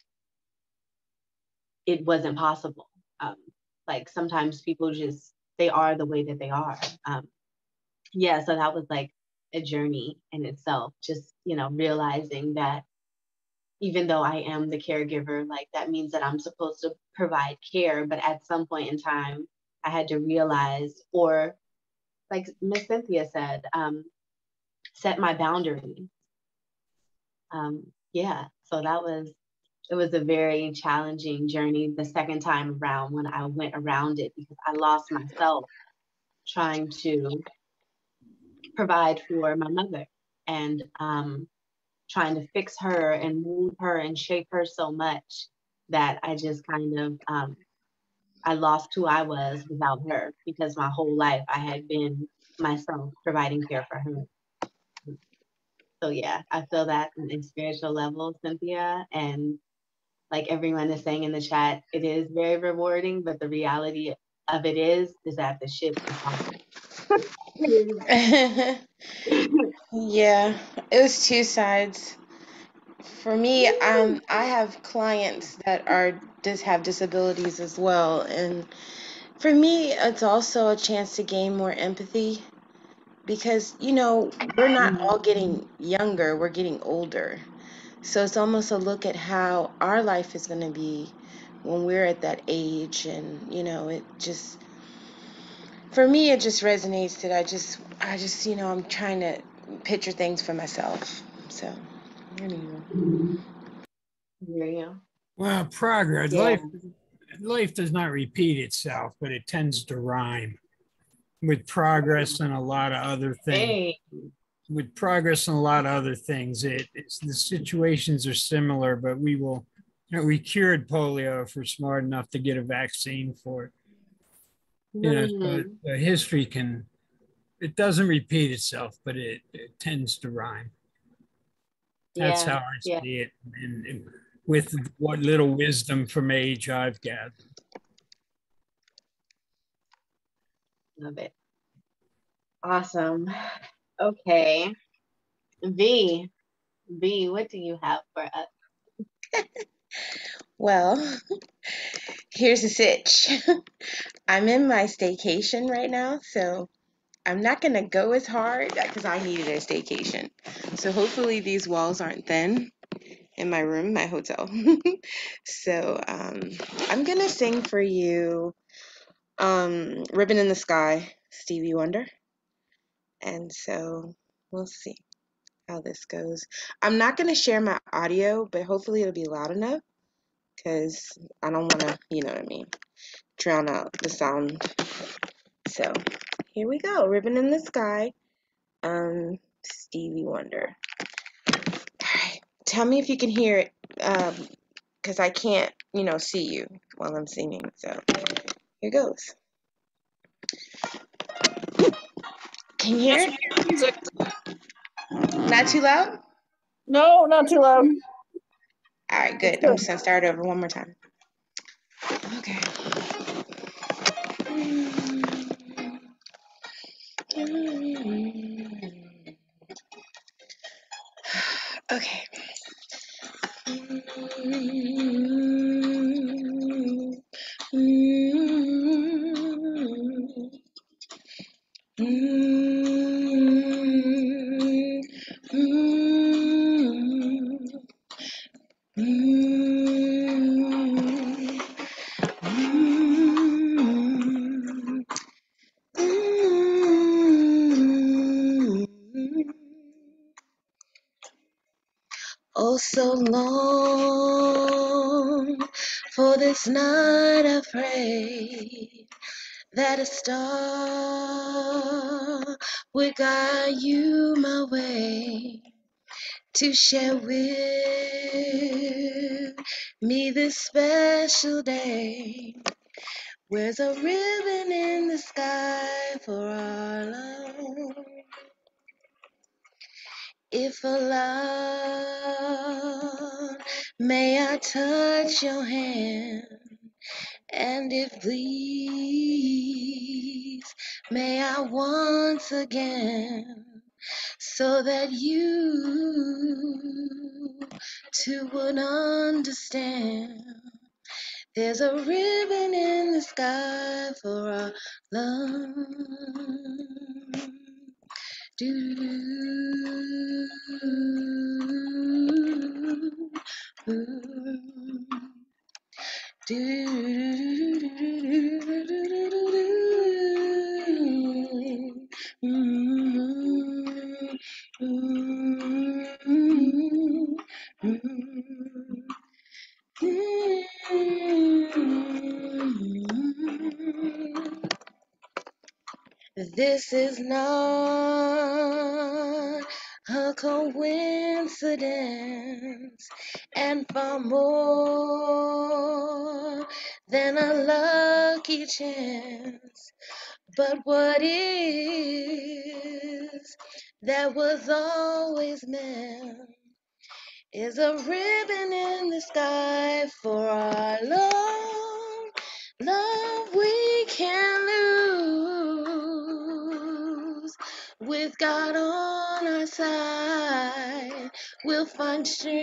it wasn't possible. Um, like sometimes people just, they are the way that they are. Um, yeah, so that was like a journey in itself, just, you know, realizing that even though I am the caregiver, like that means that I'm supposed to provide care. But at some point in time, I had to realize, or like Miss Cynthia said, um, set my boundaries. Um, yeah, so that was, it was a very challenging journey the second time around when I went around it, because I lost myself trying to provide for my mother and um, trying to fix her and move her and shape her so much that I just kind of, um, I lost who I was without her, because my whole life I had been myself providing care for her. So yeah, I feel that on a spiritual level, Cynthia, and like everyone is saying in the chat, it is very rewarding, but the reality of it is, is that the ship is on. Yeah, it was two sides. For me, um, I have clients that are just have disabilities as well, and for me, it's also a chance to gain more empathy because you know we're not all getting younger; we're getting older. So it's almost a look at how our life is going to be when we're at that age, and you know, it just for me, it just resonates that I just, I just, you know, I'm trying to picture things for myself. So, anyway. Yeah. Well, progress. Yeah. Life, life does not repeat itself, but it tends to rhyme with progress and a lot of other things. Hey. With progress and a lot of other things, it it's, the situations are similar, but we will, you know, we cured polio if we're smart enough to get a vaccine for it. You know, so Mm-hmm. history can, it doesn't repeat itself, but it, it tends to rhyme. That's Yeah. how I Yeah. see it, and, and with what little wisdom from age I've gathered. Love it. Awesome. Okay. V, V, what do you have for us? Well, here's the sitch. I'm in my staycation right now, so I'm not going to go as hard because I needed a staycation. So hopefully these walls aren't thin in my room, my hotel. So um, I'm going to sing for you um, Ribbon in the Sky, Stevie Wonder. And so we'll see how this goes. I'm not going to share my audio, but hopefully it'll be loud enough because I don't want to, you know what I mean, drown out the sound. So here we go. Ribbon in the Sky, um, Stevie Wonder. All right. Tell me if you can hear it because um, I can't, you know, see you while I'm singing. So here goes. Can you hear it? Music. Not too loud? No, not too loud. All right, good. I'm just going to start over one more time. Okay. Okay. Oh, so long For this night I pray that a star would guide you my way to share with me this special day. Where's a ribbon in the sky for our love? If allowed, may I touch your hand? And if please, may I once again, so that you too would understand. There's a ribbon in the sky for our love. Do, do, This is not a coincidence, and far more than a lucky chance. But what is that was always meant is a ribbon in the sky for our love, love we can't lose. With God on our side, we'll find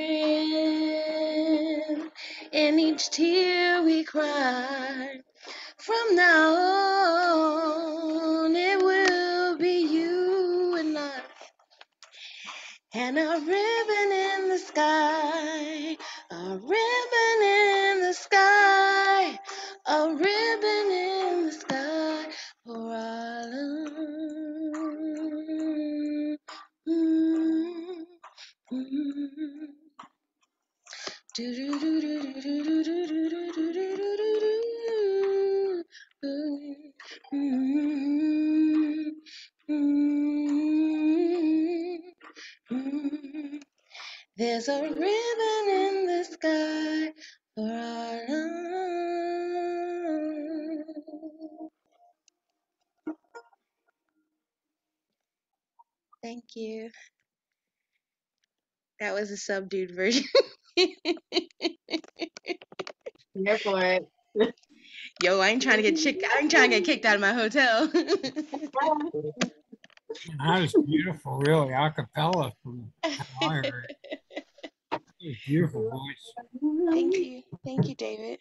strength in each tear we cry. From now on, it will be you and I. And a ribbon in the sky, a ribbon in the sky, a ribbon in the sky for our love. Mm, mm. Do do do do do do do do do do do do do. Mm-hmm. There's a ribbon in the sky for our love. Thank you. That was a subdued version. Here for it. Yo, I ain't trying to get chick- I ain't trying to get kicked out of my hotel. That was beautiful, really, a cappella from how I heard it. It was beautiful voice. Thank you. Thank you, David.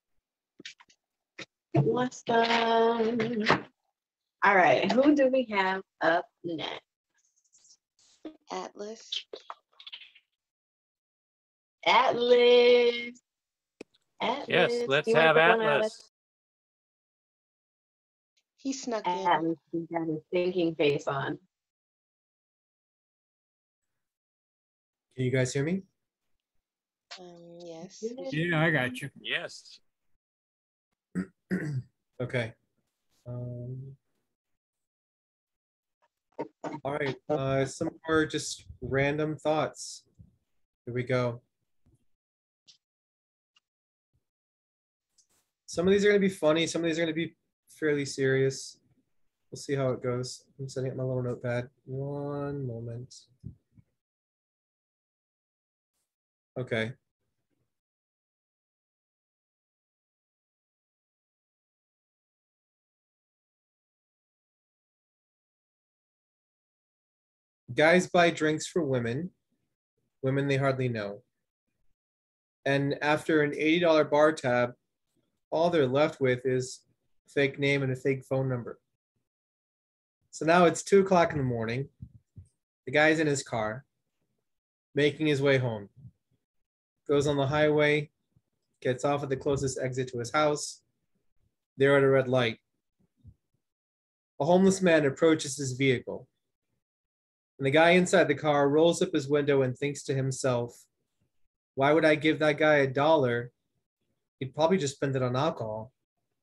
Awesome. All right, who do we have up next? Atlas. Atlas. Atlas. Yes, let's You wanna have pick one, Atlas. He snuck in. Atlas, he got his thinking face on. Can you guys hear me? Um, yes. Yeah, I got you. Yes. Okay. Um, all right. Uh, some more just random thoughts. Here we go. Some of these are going to be funny. Some of these are going to be fairly serious. We'll see how it goes. I'm setting up my little notepad. One moment. Okay. Guys buy drinks for women, women they hardly know. And after an eighty dollar bar tab, all they're left with is a fake name and a fake phone number. So now it's two o'clock in the morning. The guy's in his car, making his way home. Goes on the highway, gets off at the closest exit to his house. They're at a red light. A homeless man approaches his vehicle. And the guy inside the car rolls up his window and thinks to himself, why would I give that guy a dollar He'd probably just spend it on alcohol.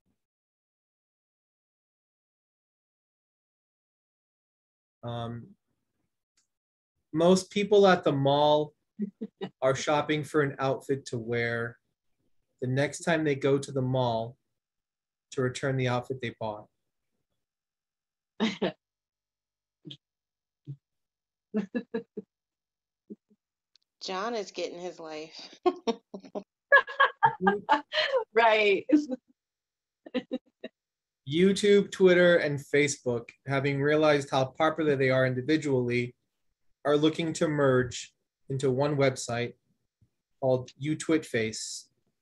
Um, most people at the mall are shopping for an outfit to wear the next time they go to the mall to return the outfit they bought. John is getting his life. Right. YouTube, Twitter, and Facebook, having realized how popular they are individually, are looking to merge into one website called UTwitFace.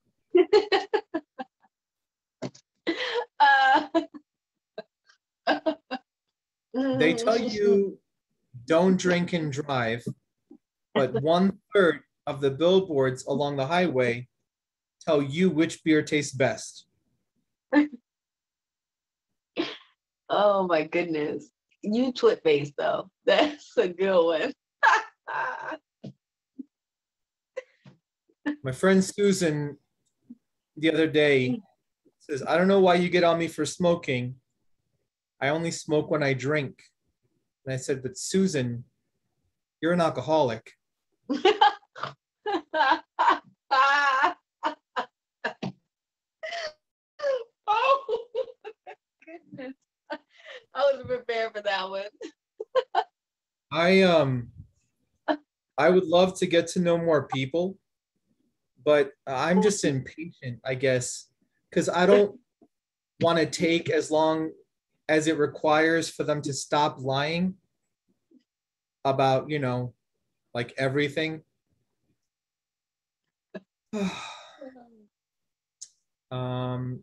uh, They tell you don't drink and drive, but one third of the billboards along the highway tell you which beer tastes best. Oh my goodness. You twit face though. That's a good one. My friend Susan the other day says, I don't know why you get on me for smoking. I only smoke when I drink. And I said, but Susan, you're an alcoholic. Oh goodness. I wasn't prepared for that one. I um I would love to get to know more people, but I'm just impatient, I guess, because I don't want to take as long as it requires for them to stop lying about, you know, like everything. um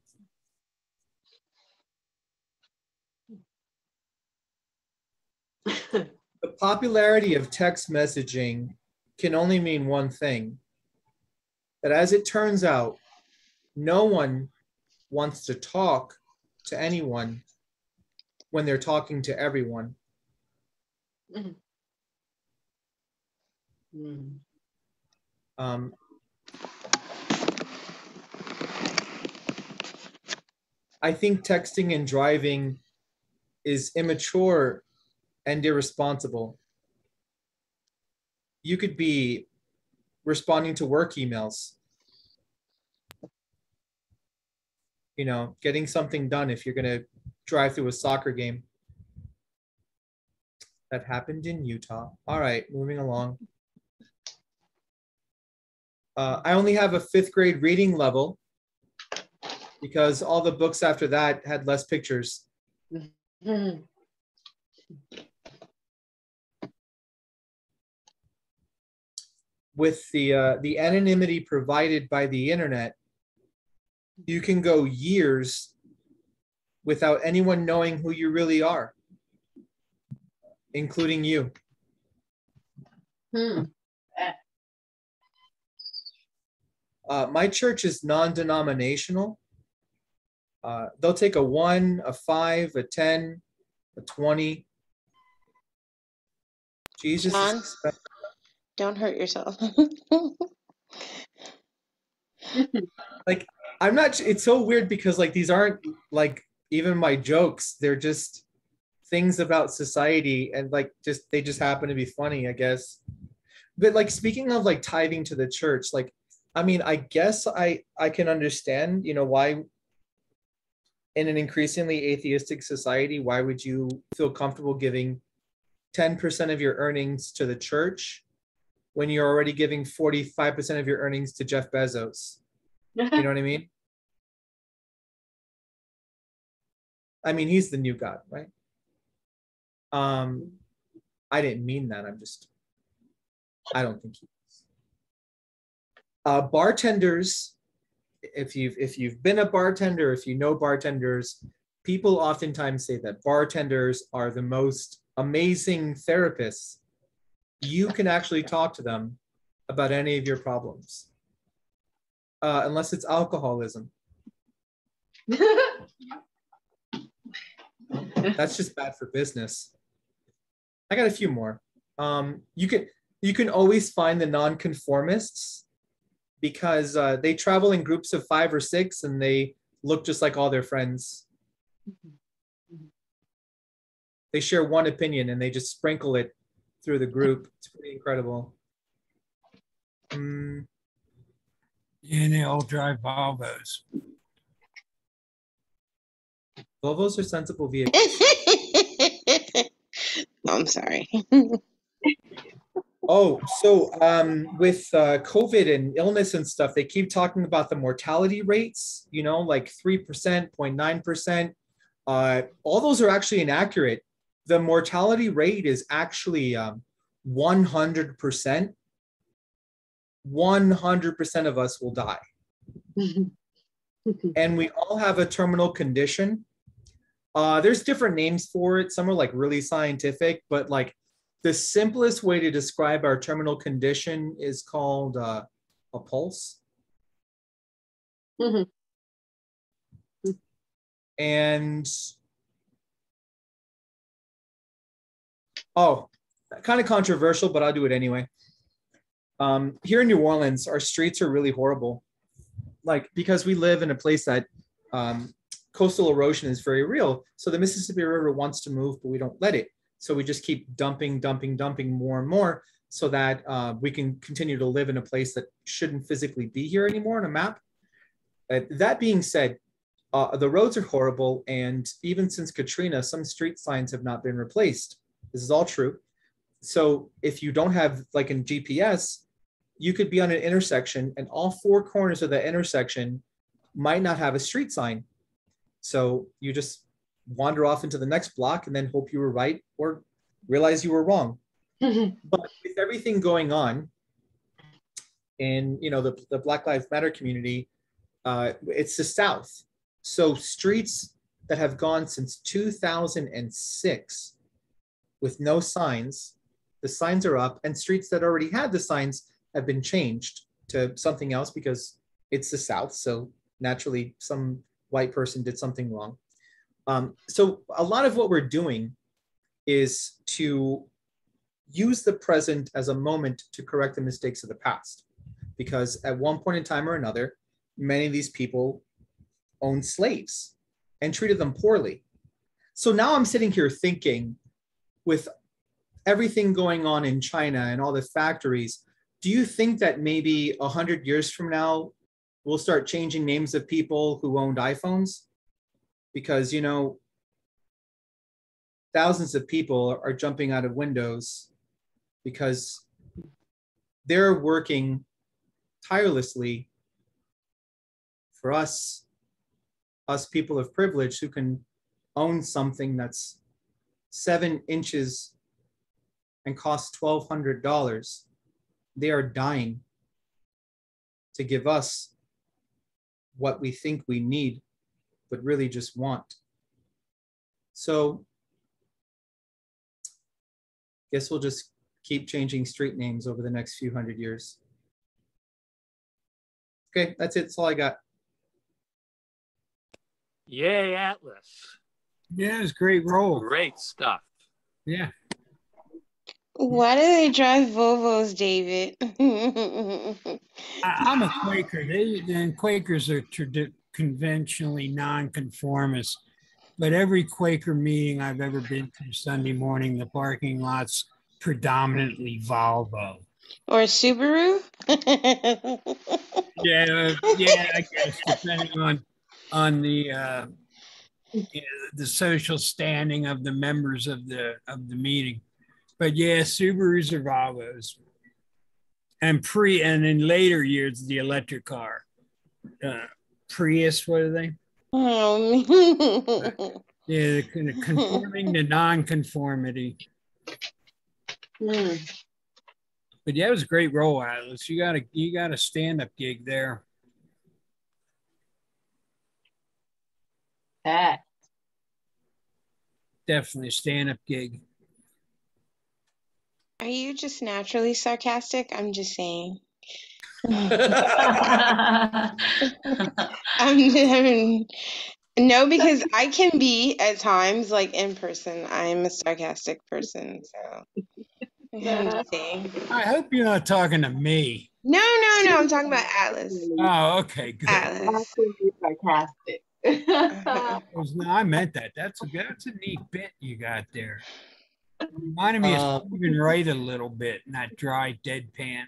The popularity of text messaging can only mean one thing, that as it turns out, no one wants to talk to anyone when they're talking to everyone. Mm. Mm. Um, I think texting and driving is immature and irresponsible. You could be responding to work emails, you know, getting something done if you're going to drive through a soccer game. That happened in Utah. All right, moving along. Uh, I only have a fifth grade reading level because all the books after that had less pictures. Mm. With the uh, the anonymity provided by the internet, you can go years without anyone knowing who you really are, including you. Hmm. Uh, my church is non-denominational. Uh, they'll take a one, a five, a ten, a twenty. Jesus John, is expect- don't hurt yourself. like, I'm not, it's so weird because like these aren't like even my jokes. They're just things about society and like just, they just happen to be funny, I guess. But like, speaking of like tithing to the church, like, I mean, I guess I, I can understand, you know, why in an increasingly atheistic society, why would you feel comfortable giving ten percent of your earnings to the church when you're already giving forty-five percent of your earnings to Jeff Bezos? You know what I mean? I mean, he's the new God, right? Um, I didn't mean that. I'm just, I don't think he is. Uh, bartenders, if you've if you've been a bartender, if you know bartenders, people oftentimes say that bartenders are the most amazing therapists. You can actually talk to them about any of your problems, uh, unless it's alcoholism. That's just bad for business. I got a few more. Um, you can you can always find the nonconformists because uh, they travel in groups of five or six and they look just like all their friends. They share one opinion and they just sprinkle it through the group. It's pretty incredible. Mm. And they all drive Volvos. Volvos are sensible vehicles. I'm sorry. Oh, so um, with uh, COVID and illness and stuff, they keep talking about the mortality rates, you know, like three percent, zero point nine percent. Uh, all those are actually inaccurate. The mortality rate is actually um, one hundred percent. one hundred percent of us will die. And we all have a terminal condition. Uh, there's different names for it. Some are like really scientific, but like the simplest way to describe our terminal condition is called uh, a pulse. Mm-hmm. And oh, kind of controversial, but I'll do it anyway. Um, here in New Orleans, our streets are really horrible. Like, because we live in a place that um, coastal erosion is very real. So the Mississippi River wants to move, but we don't let it. So we just keep dumping, dumping, dumping more and more so that uh, we can continue to live in a place that shouldn't physically be here anymore on a map. Uh, that being said, uh, the roads are horrible. And even since Katrina, some street signs have not been replaced. This is all true. So if you don't have like in G P S, you could be on an intersection and all four corners of the intersection might not have a street sign. So you just wander off into the next block and then hope you were right or realize you were wrong. But with everything going on in, you know, the, the Black Lives Matter community, uh, it's the South. So streets that have gone since two thousand six with no signs, the signs are up, and streets that already had the signs have been changed to something else because it's the South. So naturally some white person did something wrong. Um, so a lot of what we're doing is to use the present as a moment to correct the mistakes of the past. Because at one point in time or another, many of these people owned slaves and treated them poorly. So now I'm sitting here thinking, with everything going on in China and all the factories, do you think that maybe a hundred years from now, we'll start changing names of people who owned iPhones? Because, you know, thousands of people are jumping out of windows because they're working tirelessly for us, us people of privilege who can own something that's seven inches and costs twelve hundred dollars. They are dying to give us what we think we need, but really just want. So guess we'll just keep changing street names over the next few hundred years. Okay, that's it. That's all I got. Yay, Atlas. Yeah, it's great role. Great stuff. Yeah. Why do they drive Volvos, David? I, I'm a Quaker. They and Quakers are tradi- conventionally nonconformists, but every Quaker meeting I've ever been to Sunday morning, the parking lot's predominantly Volvo. Or Subaru? Yeah, uh, yeah, I guess depending on on the uh, you know, the social standing of the members of the of the meeting. But yeah, Subarus or Volvos, and pre and in later years the electric car, uh, Prius. What are they? Oh, Yeah, conforming to non-conformity. Mm. But yeah, it was a great role, Atlas. You got a you got a stand-up gig there. That. Definitely a stand-up gig. are you just naturally sarcastic? I'm just saying. I'm, I'm- no, because I can be at times like in person. I'm a sarcastic person, so I'm just saying. I hope you're not talking to me. No, no, no. I'm talking about Atlas. Oh, okay, good. Atlas. Absolutely sarcastic. Uh-huh. No, I meant that. That's a that's a neat bit you got there. Reminded me Uh, of Stephen Wright a little bit, in that dry deadpan.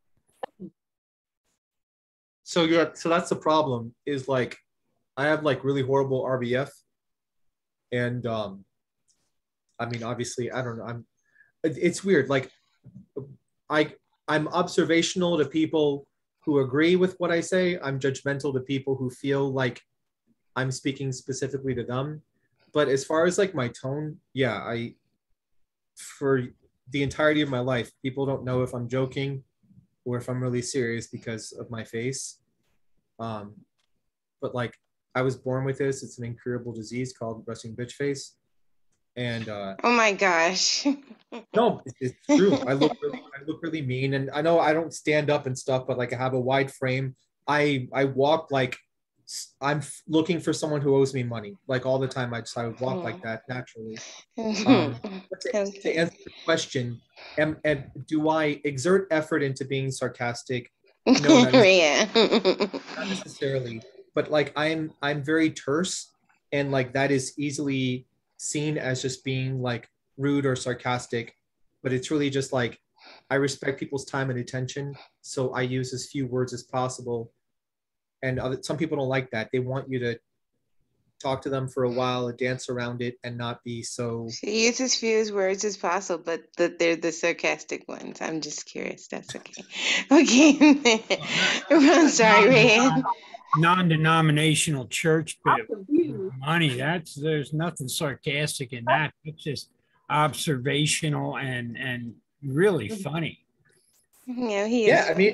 so you're so that's the problem. Is like, I have like really horrible R B F, and um, I mean, obviously, I don't know. I'm. it- It's weird. Like, I I'm observational to people who agree with what I say. I'm judgmental to people who feel like I'm speaking specifically to them. But as far as like my tone, yeah, I for the entirety of my life, people don't know if I'm joking or if I'm really serious because of my face. Um, but like, I was born with this. It's an incurable disease called resting bitch face. And uh, Oh my gosh. no, it's, it's true. I look really, I look really mean, and I know I don't stand up and stuff, but like I have a wide frame. I I walk like s- I'm f- looking for someone who owes me money. Like all the time, I just I would walk like that naturally. Um, but to, to Okay. answer the question, am, am, do I exert effort into being sarcastic? No, not, nec- Yeah. not necessarily. But like I'm I'm very terse, and like that is easily seen as just being like rude or sarcastic. But it's really just like I respect people's time and attention, so I use as few words as possible. And other, some people don't like that. They want you to talk to them for a while, dance around it, and not be so. She uses as few words as possible, but the, they're the sarcastic ones. I'm just curious. That's okay. Okay. I'm sorry, Rand. Non-denominational church I'm bit. confused. Money. That's there's nothing sarcastic in that. It's just observational and and really funny. Yeah, he is. Yeah, I mean,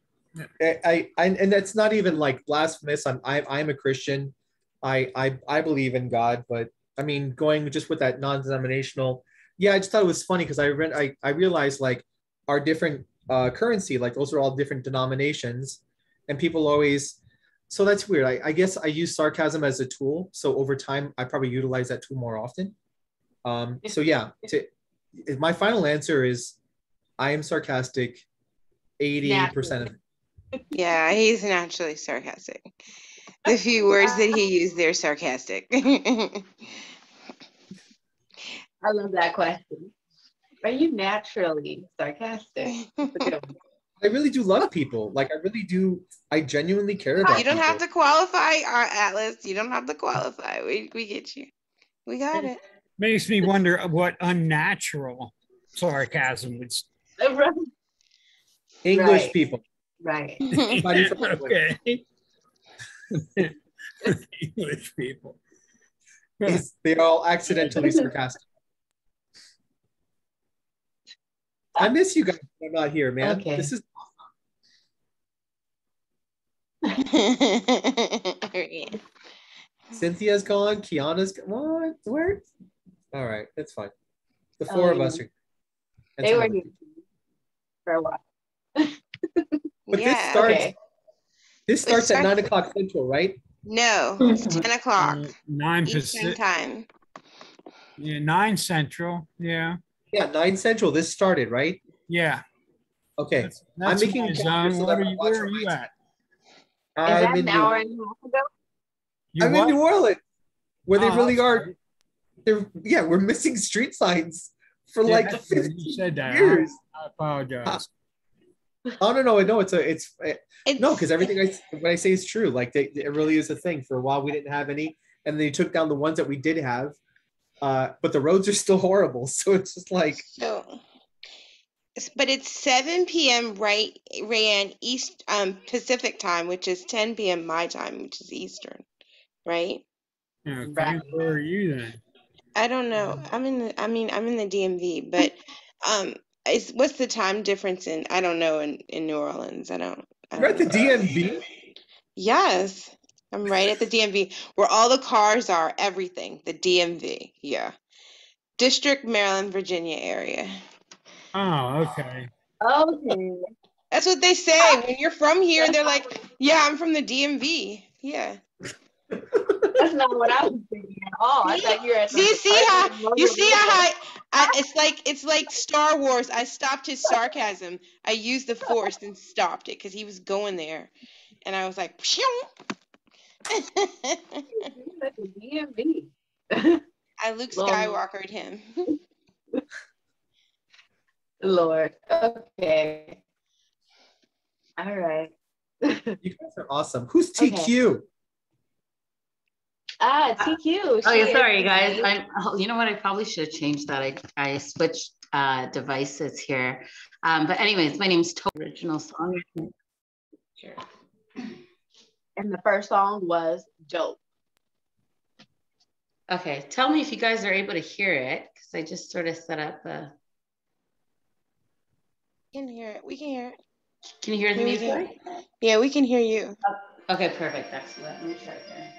I, I, I and that's not even like blasphemous. I'm I, I'm a Christian. I, I I believe in God, but I mean, going just with that non-denominational, yeah, I just thought it was funny because I read I, I realized like our different uh, currency, like those are all different denominations, and people always. So that's weird. I, I guess I use sarcasm as a tool. So over time, I probably utilize that tool more often. Um, so yeah, to, my final answer is I am sarcastic eighty percent of it. Yeah, he's naturally sarcastic. The few words that he used, they're sarcastic. I love that question. Are you naturally sarcastic? That's a good one. I really do love people. Like I really do. I genuinely care about You don't people. have to qualify, our Atlas. You don't have to qualify. We we get you. We got it. Makes me wonder what unnatural sarcasm would. English Right. people. Right. Somebody from England. Okay. English people. Is- They're all accidentally sarcastic. I miss you guys when I'm not here, man. Okay. This is Cynthia's gone. Kiana's gone. What? Where? All right, that's fine. The four Oh, of us yeah. are. and They some were other here people. for a while. But this Yeah. starts. Okay. This starts at starts- nine o'clock central, right? No, it's ten o'clock Uh, nine Eastern Pacific. time. Yeah, nine Central. Yeah. Yeah, nine central. This started, right? Yeah. Okay. That's, I'm that's making my a zone. calendar so What that are I you, watch where are on you my- at? Is that I'm in an New, hour and a half ago? You I'm what? in New Orleans, where they Oh, really that's are. right. They're yeah, we're missing street signs for Yeah, like that's right. fifteen You said that. years. I, I apologize. Oh no, no, no, it's a, it's It's, no, because everything I what I say is true. Like they, it really is a thing. For a while, we didn't have any, and they took down the ones that we did have. Uh, but the roads are still horrible, so it's just like so, it's- but it's seven p.m. right, Rayan East um Pacific time, which is ten p.m. my time, which is Eastern, right? Okay, Right. where are you then? I don't know. I'm in the, I mean, I'm in the D M V, but um, is what's the time difference in? I don't know in in New Orleans. I don't. I you're don't at the know. D M V. Yes, I'm right at the D M V where all the cars are. Everything. The D M V. Yeah. District, Maryland, Virginia area. Oh, okay. Okay. That's what they say when you're from here. They're like, "Yeah, I'm from the D M V." Yeah. That's not what I was thinking at all. I thought you were at See, the see how Department of you Motor see how Vehicles. I, it's like it's like Star Wars. I stopped his sarcasm. I used the Force and stopped it because he was going there, and I was like, "Pshing." I Luke Skywalkered him. Lord. Okay. All right. You guys are awesome. Who's T Q? Okay. Ah, T Q. Oh, She yeah, is sorry, the- guys. I'm. Oh, you know what? I probably should have changed that. I I switched uh, devices here. Um, but anyways, my name's To. Original song. Sure. And the first song was Dope. Okay, tell me if you guys are able to hear it, because I just sort of set up a. We can hear it. We can hear it. Can you hear the Yeah, we music? can. Yeah, we can hear you. Oh, okay, perfect. Excellent. Let me try again.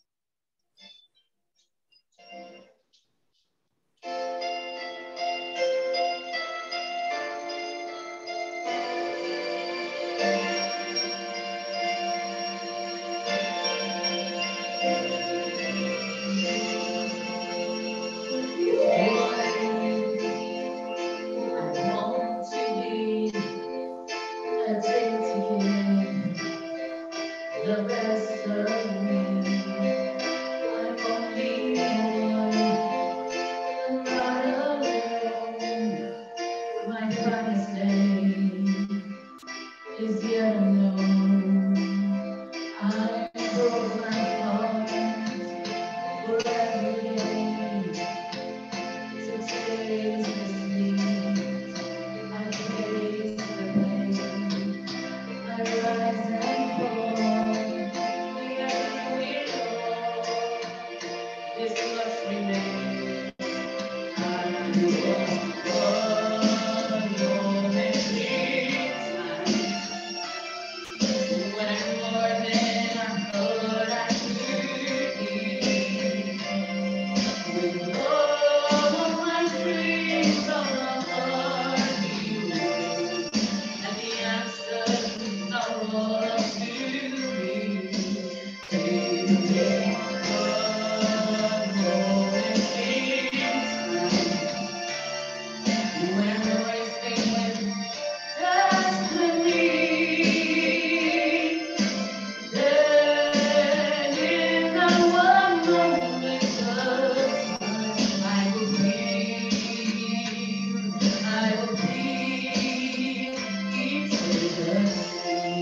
The rest of me, I'm only one, I'm not alone. My finest day is yet unknown. I broke my heart for every day. Six days to sleep, I face the pain. I rise and fall, we are we all. This must remain. I was one moment in time when I'm more than I thought I could be. When all of my dreams are apart, you wait, and the answers are all up to me. Take me one moment in time when we're racing with destiny. Then in that one moment of time, I will breathe, I will breathe eternity.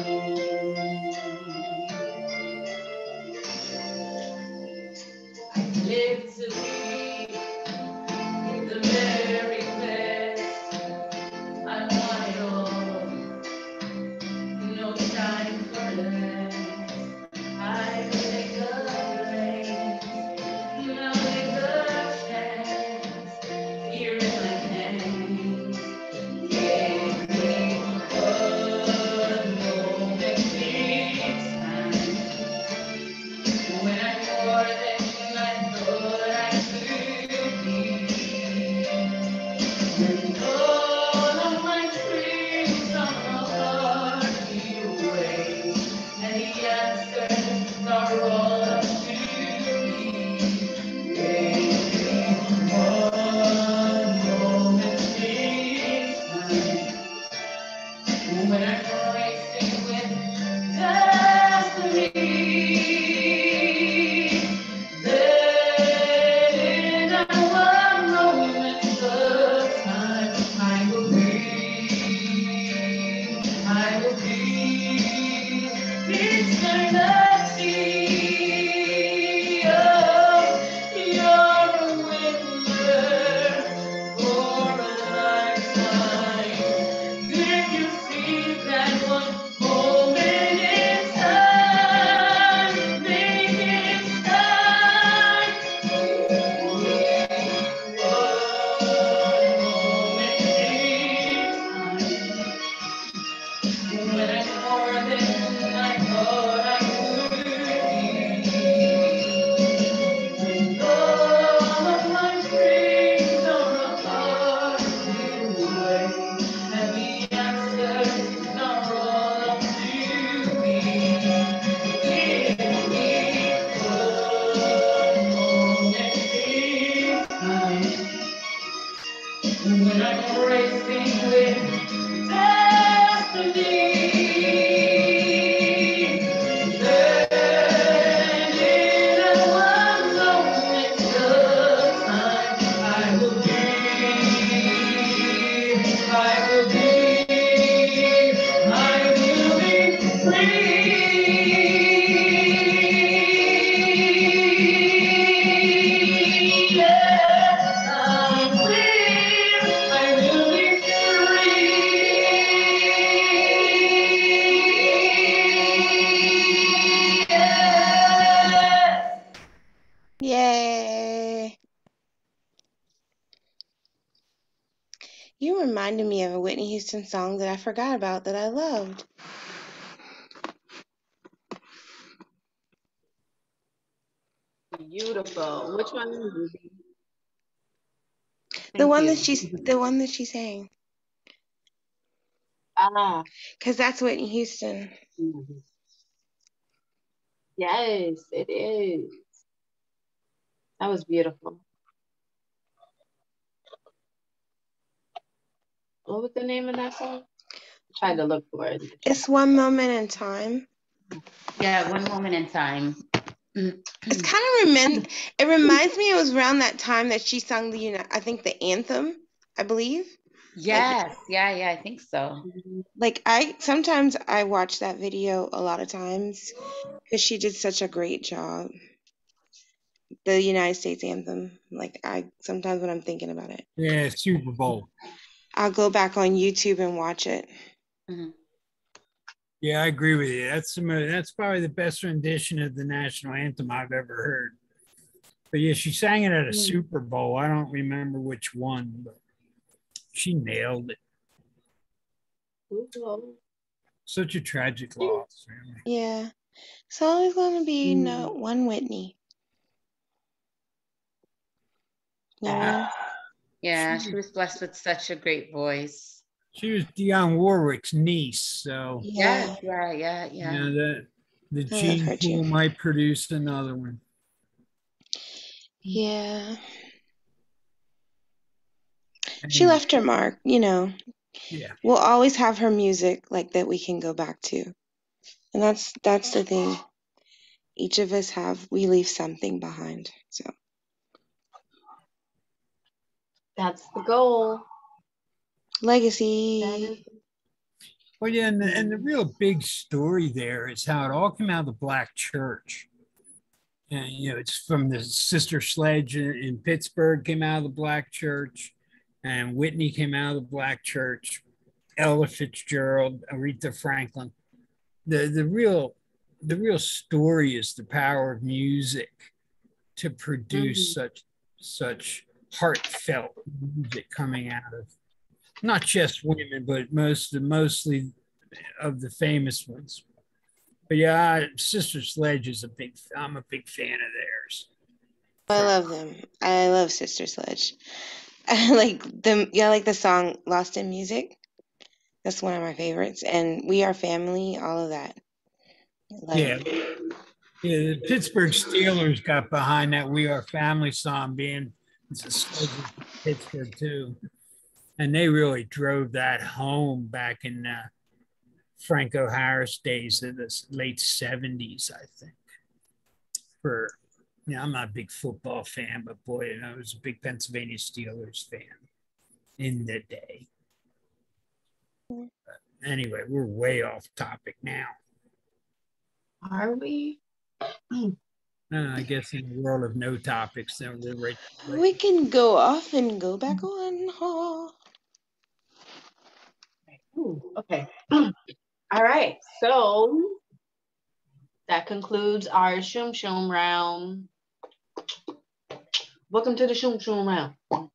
I live to be the very best. I want it all, no time for less. I will take a place, now take a chance. Here in my hands, give me one moment in time when I'm more than I thought I could be. When all of my dreams are apart, you away, and the answers are all up to me. Give me one moment in time when I'm racing with destiny. Then in that one moment of time, I will breathe, I will breathe eternity. Oh, you're a winner for a lifetime. Did you see that one moment in time? Make it shine. One moment in time when I'm more than I thought I could be. When all of my dreams are apart, you wait, racing with destiny. Then in one moment of time, I will be, I will be, I will be free. Yes, I'm free. I will be free. Yes. Yay. You reminded me of a Whitney Houston song that I forgot about that I loved. Beautiful. Which one, Ruby? The Thank one you. that she's the one that she sang. Ah, Because that's Whitney Houston. mhm. Yes, it is. That was beautiful. What was the name of that song? I tried to look for it. in the chat. It's One Moment in Time. Yeah, one moment in time. It's kind of remind it reminds me it was around that time that she sung the uni- I think the anthem, I believe. Yes, yeah, yeah, I think so. Like I sometimes I watch that video a lot of times because she did such a great job. The United States anthem. Like I sometimes when I'm thinking about it, Yeah, Super Bowl. I'll go back on YouTube and watch it. Mhm. Yeah, I agree with you. That's the mo- that's probably the best rendition of the national anthem I've ever heard. But yeah, she sang it at a Super Bowl. I don't remember which one, but she nailed it. Ooh. Such a tragic loss. Really. Yeah. It's always gonna be Mm. no one Whitney. You know? Yeah, yeah, She- she was blessed with such a great voice. She was Dionne Warwick's niece, so Yeah. Yeah, yeah, yeah, you yeah. know that the I love gene her too. pool might produce another one. Yeah. She Anyway, left her mark, you know. yeah. We'll always have her music like that we can go back to. And that's that's the thing. Each of us have we leave something behind. So That's the goal. That legacy. is. Well, yeah, and the, and the real big story there is how it all came out of the Black church. And, you know, it's from the Sister Sledge in, in Pittsburgh came out of the Black church, and Whitney came out of the Black church, Ella Fitzgerald, Aretha Franklin. The, the real the real story is the power of music to produce Mhm. such such heartfelt music coming out of not just women, but most mostly of the famous ones. But yeah, Sister Sledge is a big. I'm a big fan of theirs. I love them. I love Sister Sledge. I like them. Yeah, I like the song Lost in Music. That's one of my favorites. And We Are Family, all of that. Like, Yeah, yeah. The Pittsburgh Steelers got behind that "We Are Family" song, being it's a Sledge in Pittsburgh too, and they really drove that home back in uh, Franco Harris days of the late seventies, I think. For you know, I'm not a big football fan, but boy, you know, I was a big Pennsylvania Steelers fan in the day. But anyway, we're way off topic now. Are we? Uh, I guess in a world of no topics, then we're right. right. we can go off and go back on. Oh. Ooh, okay. All right. So that concludes our Shum Shum round. Welcome to the Shum Shum round. What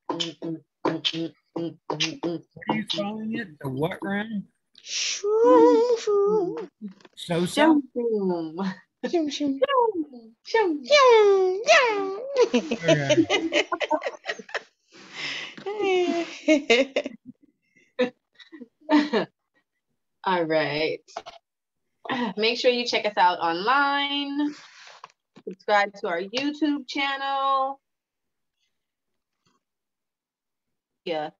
are you calling it? The what round? Shroom, shroom. So so. Shum Shum. Shroom, shroom. Shum. All right. Make sure you check us out online. Subscribe to our YouTube channel. Yeah.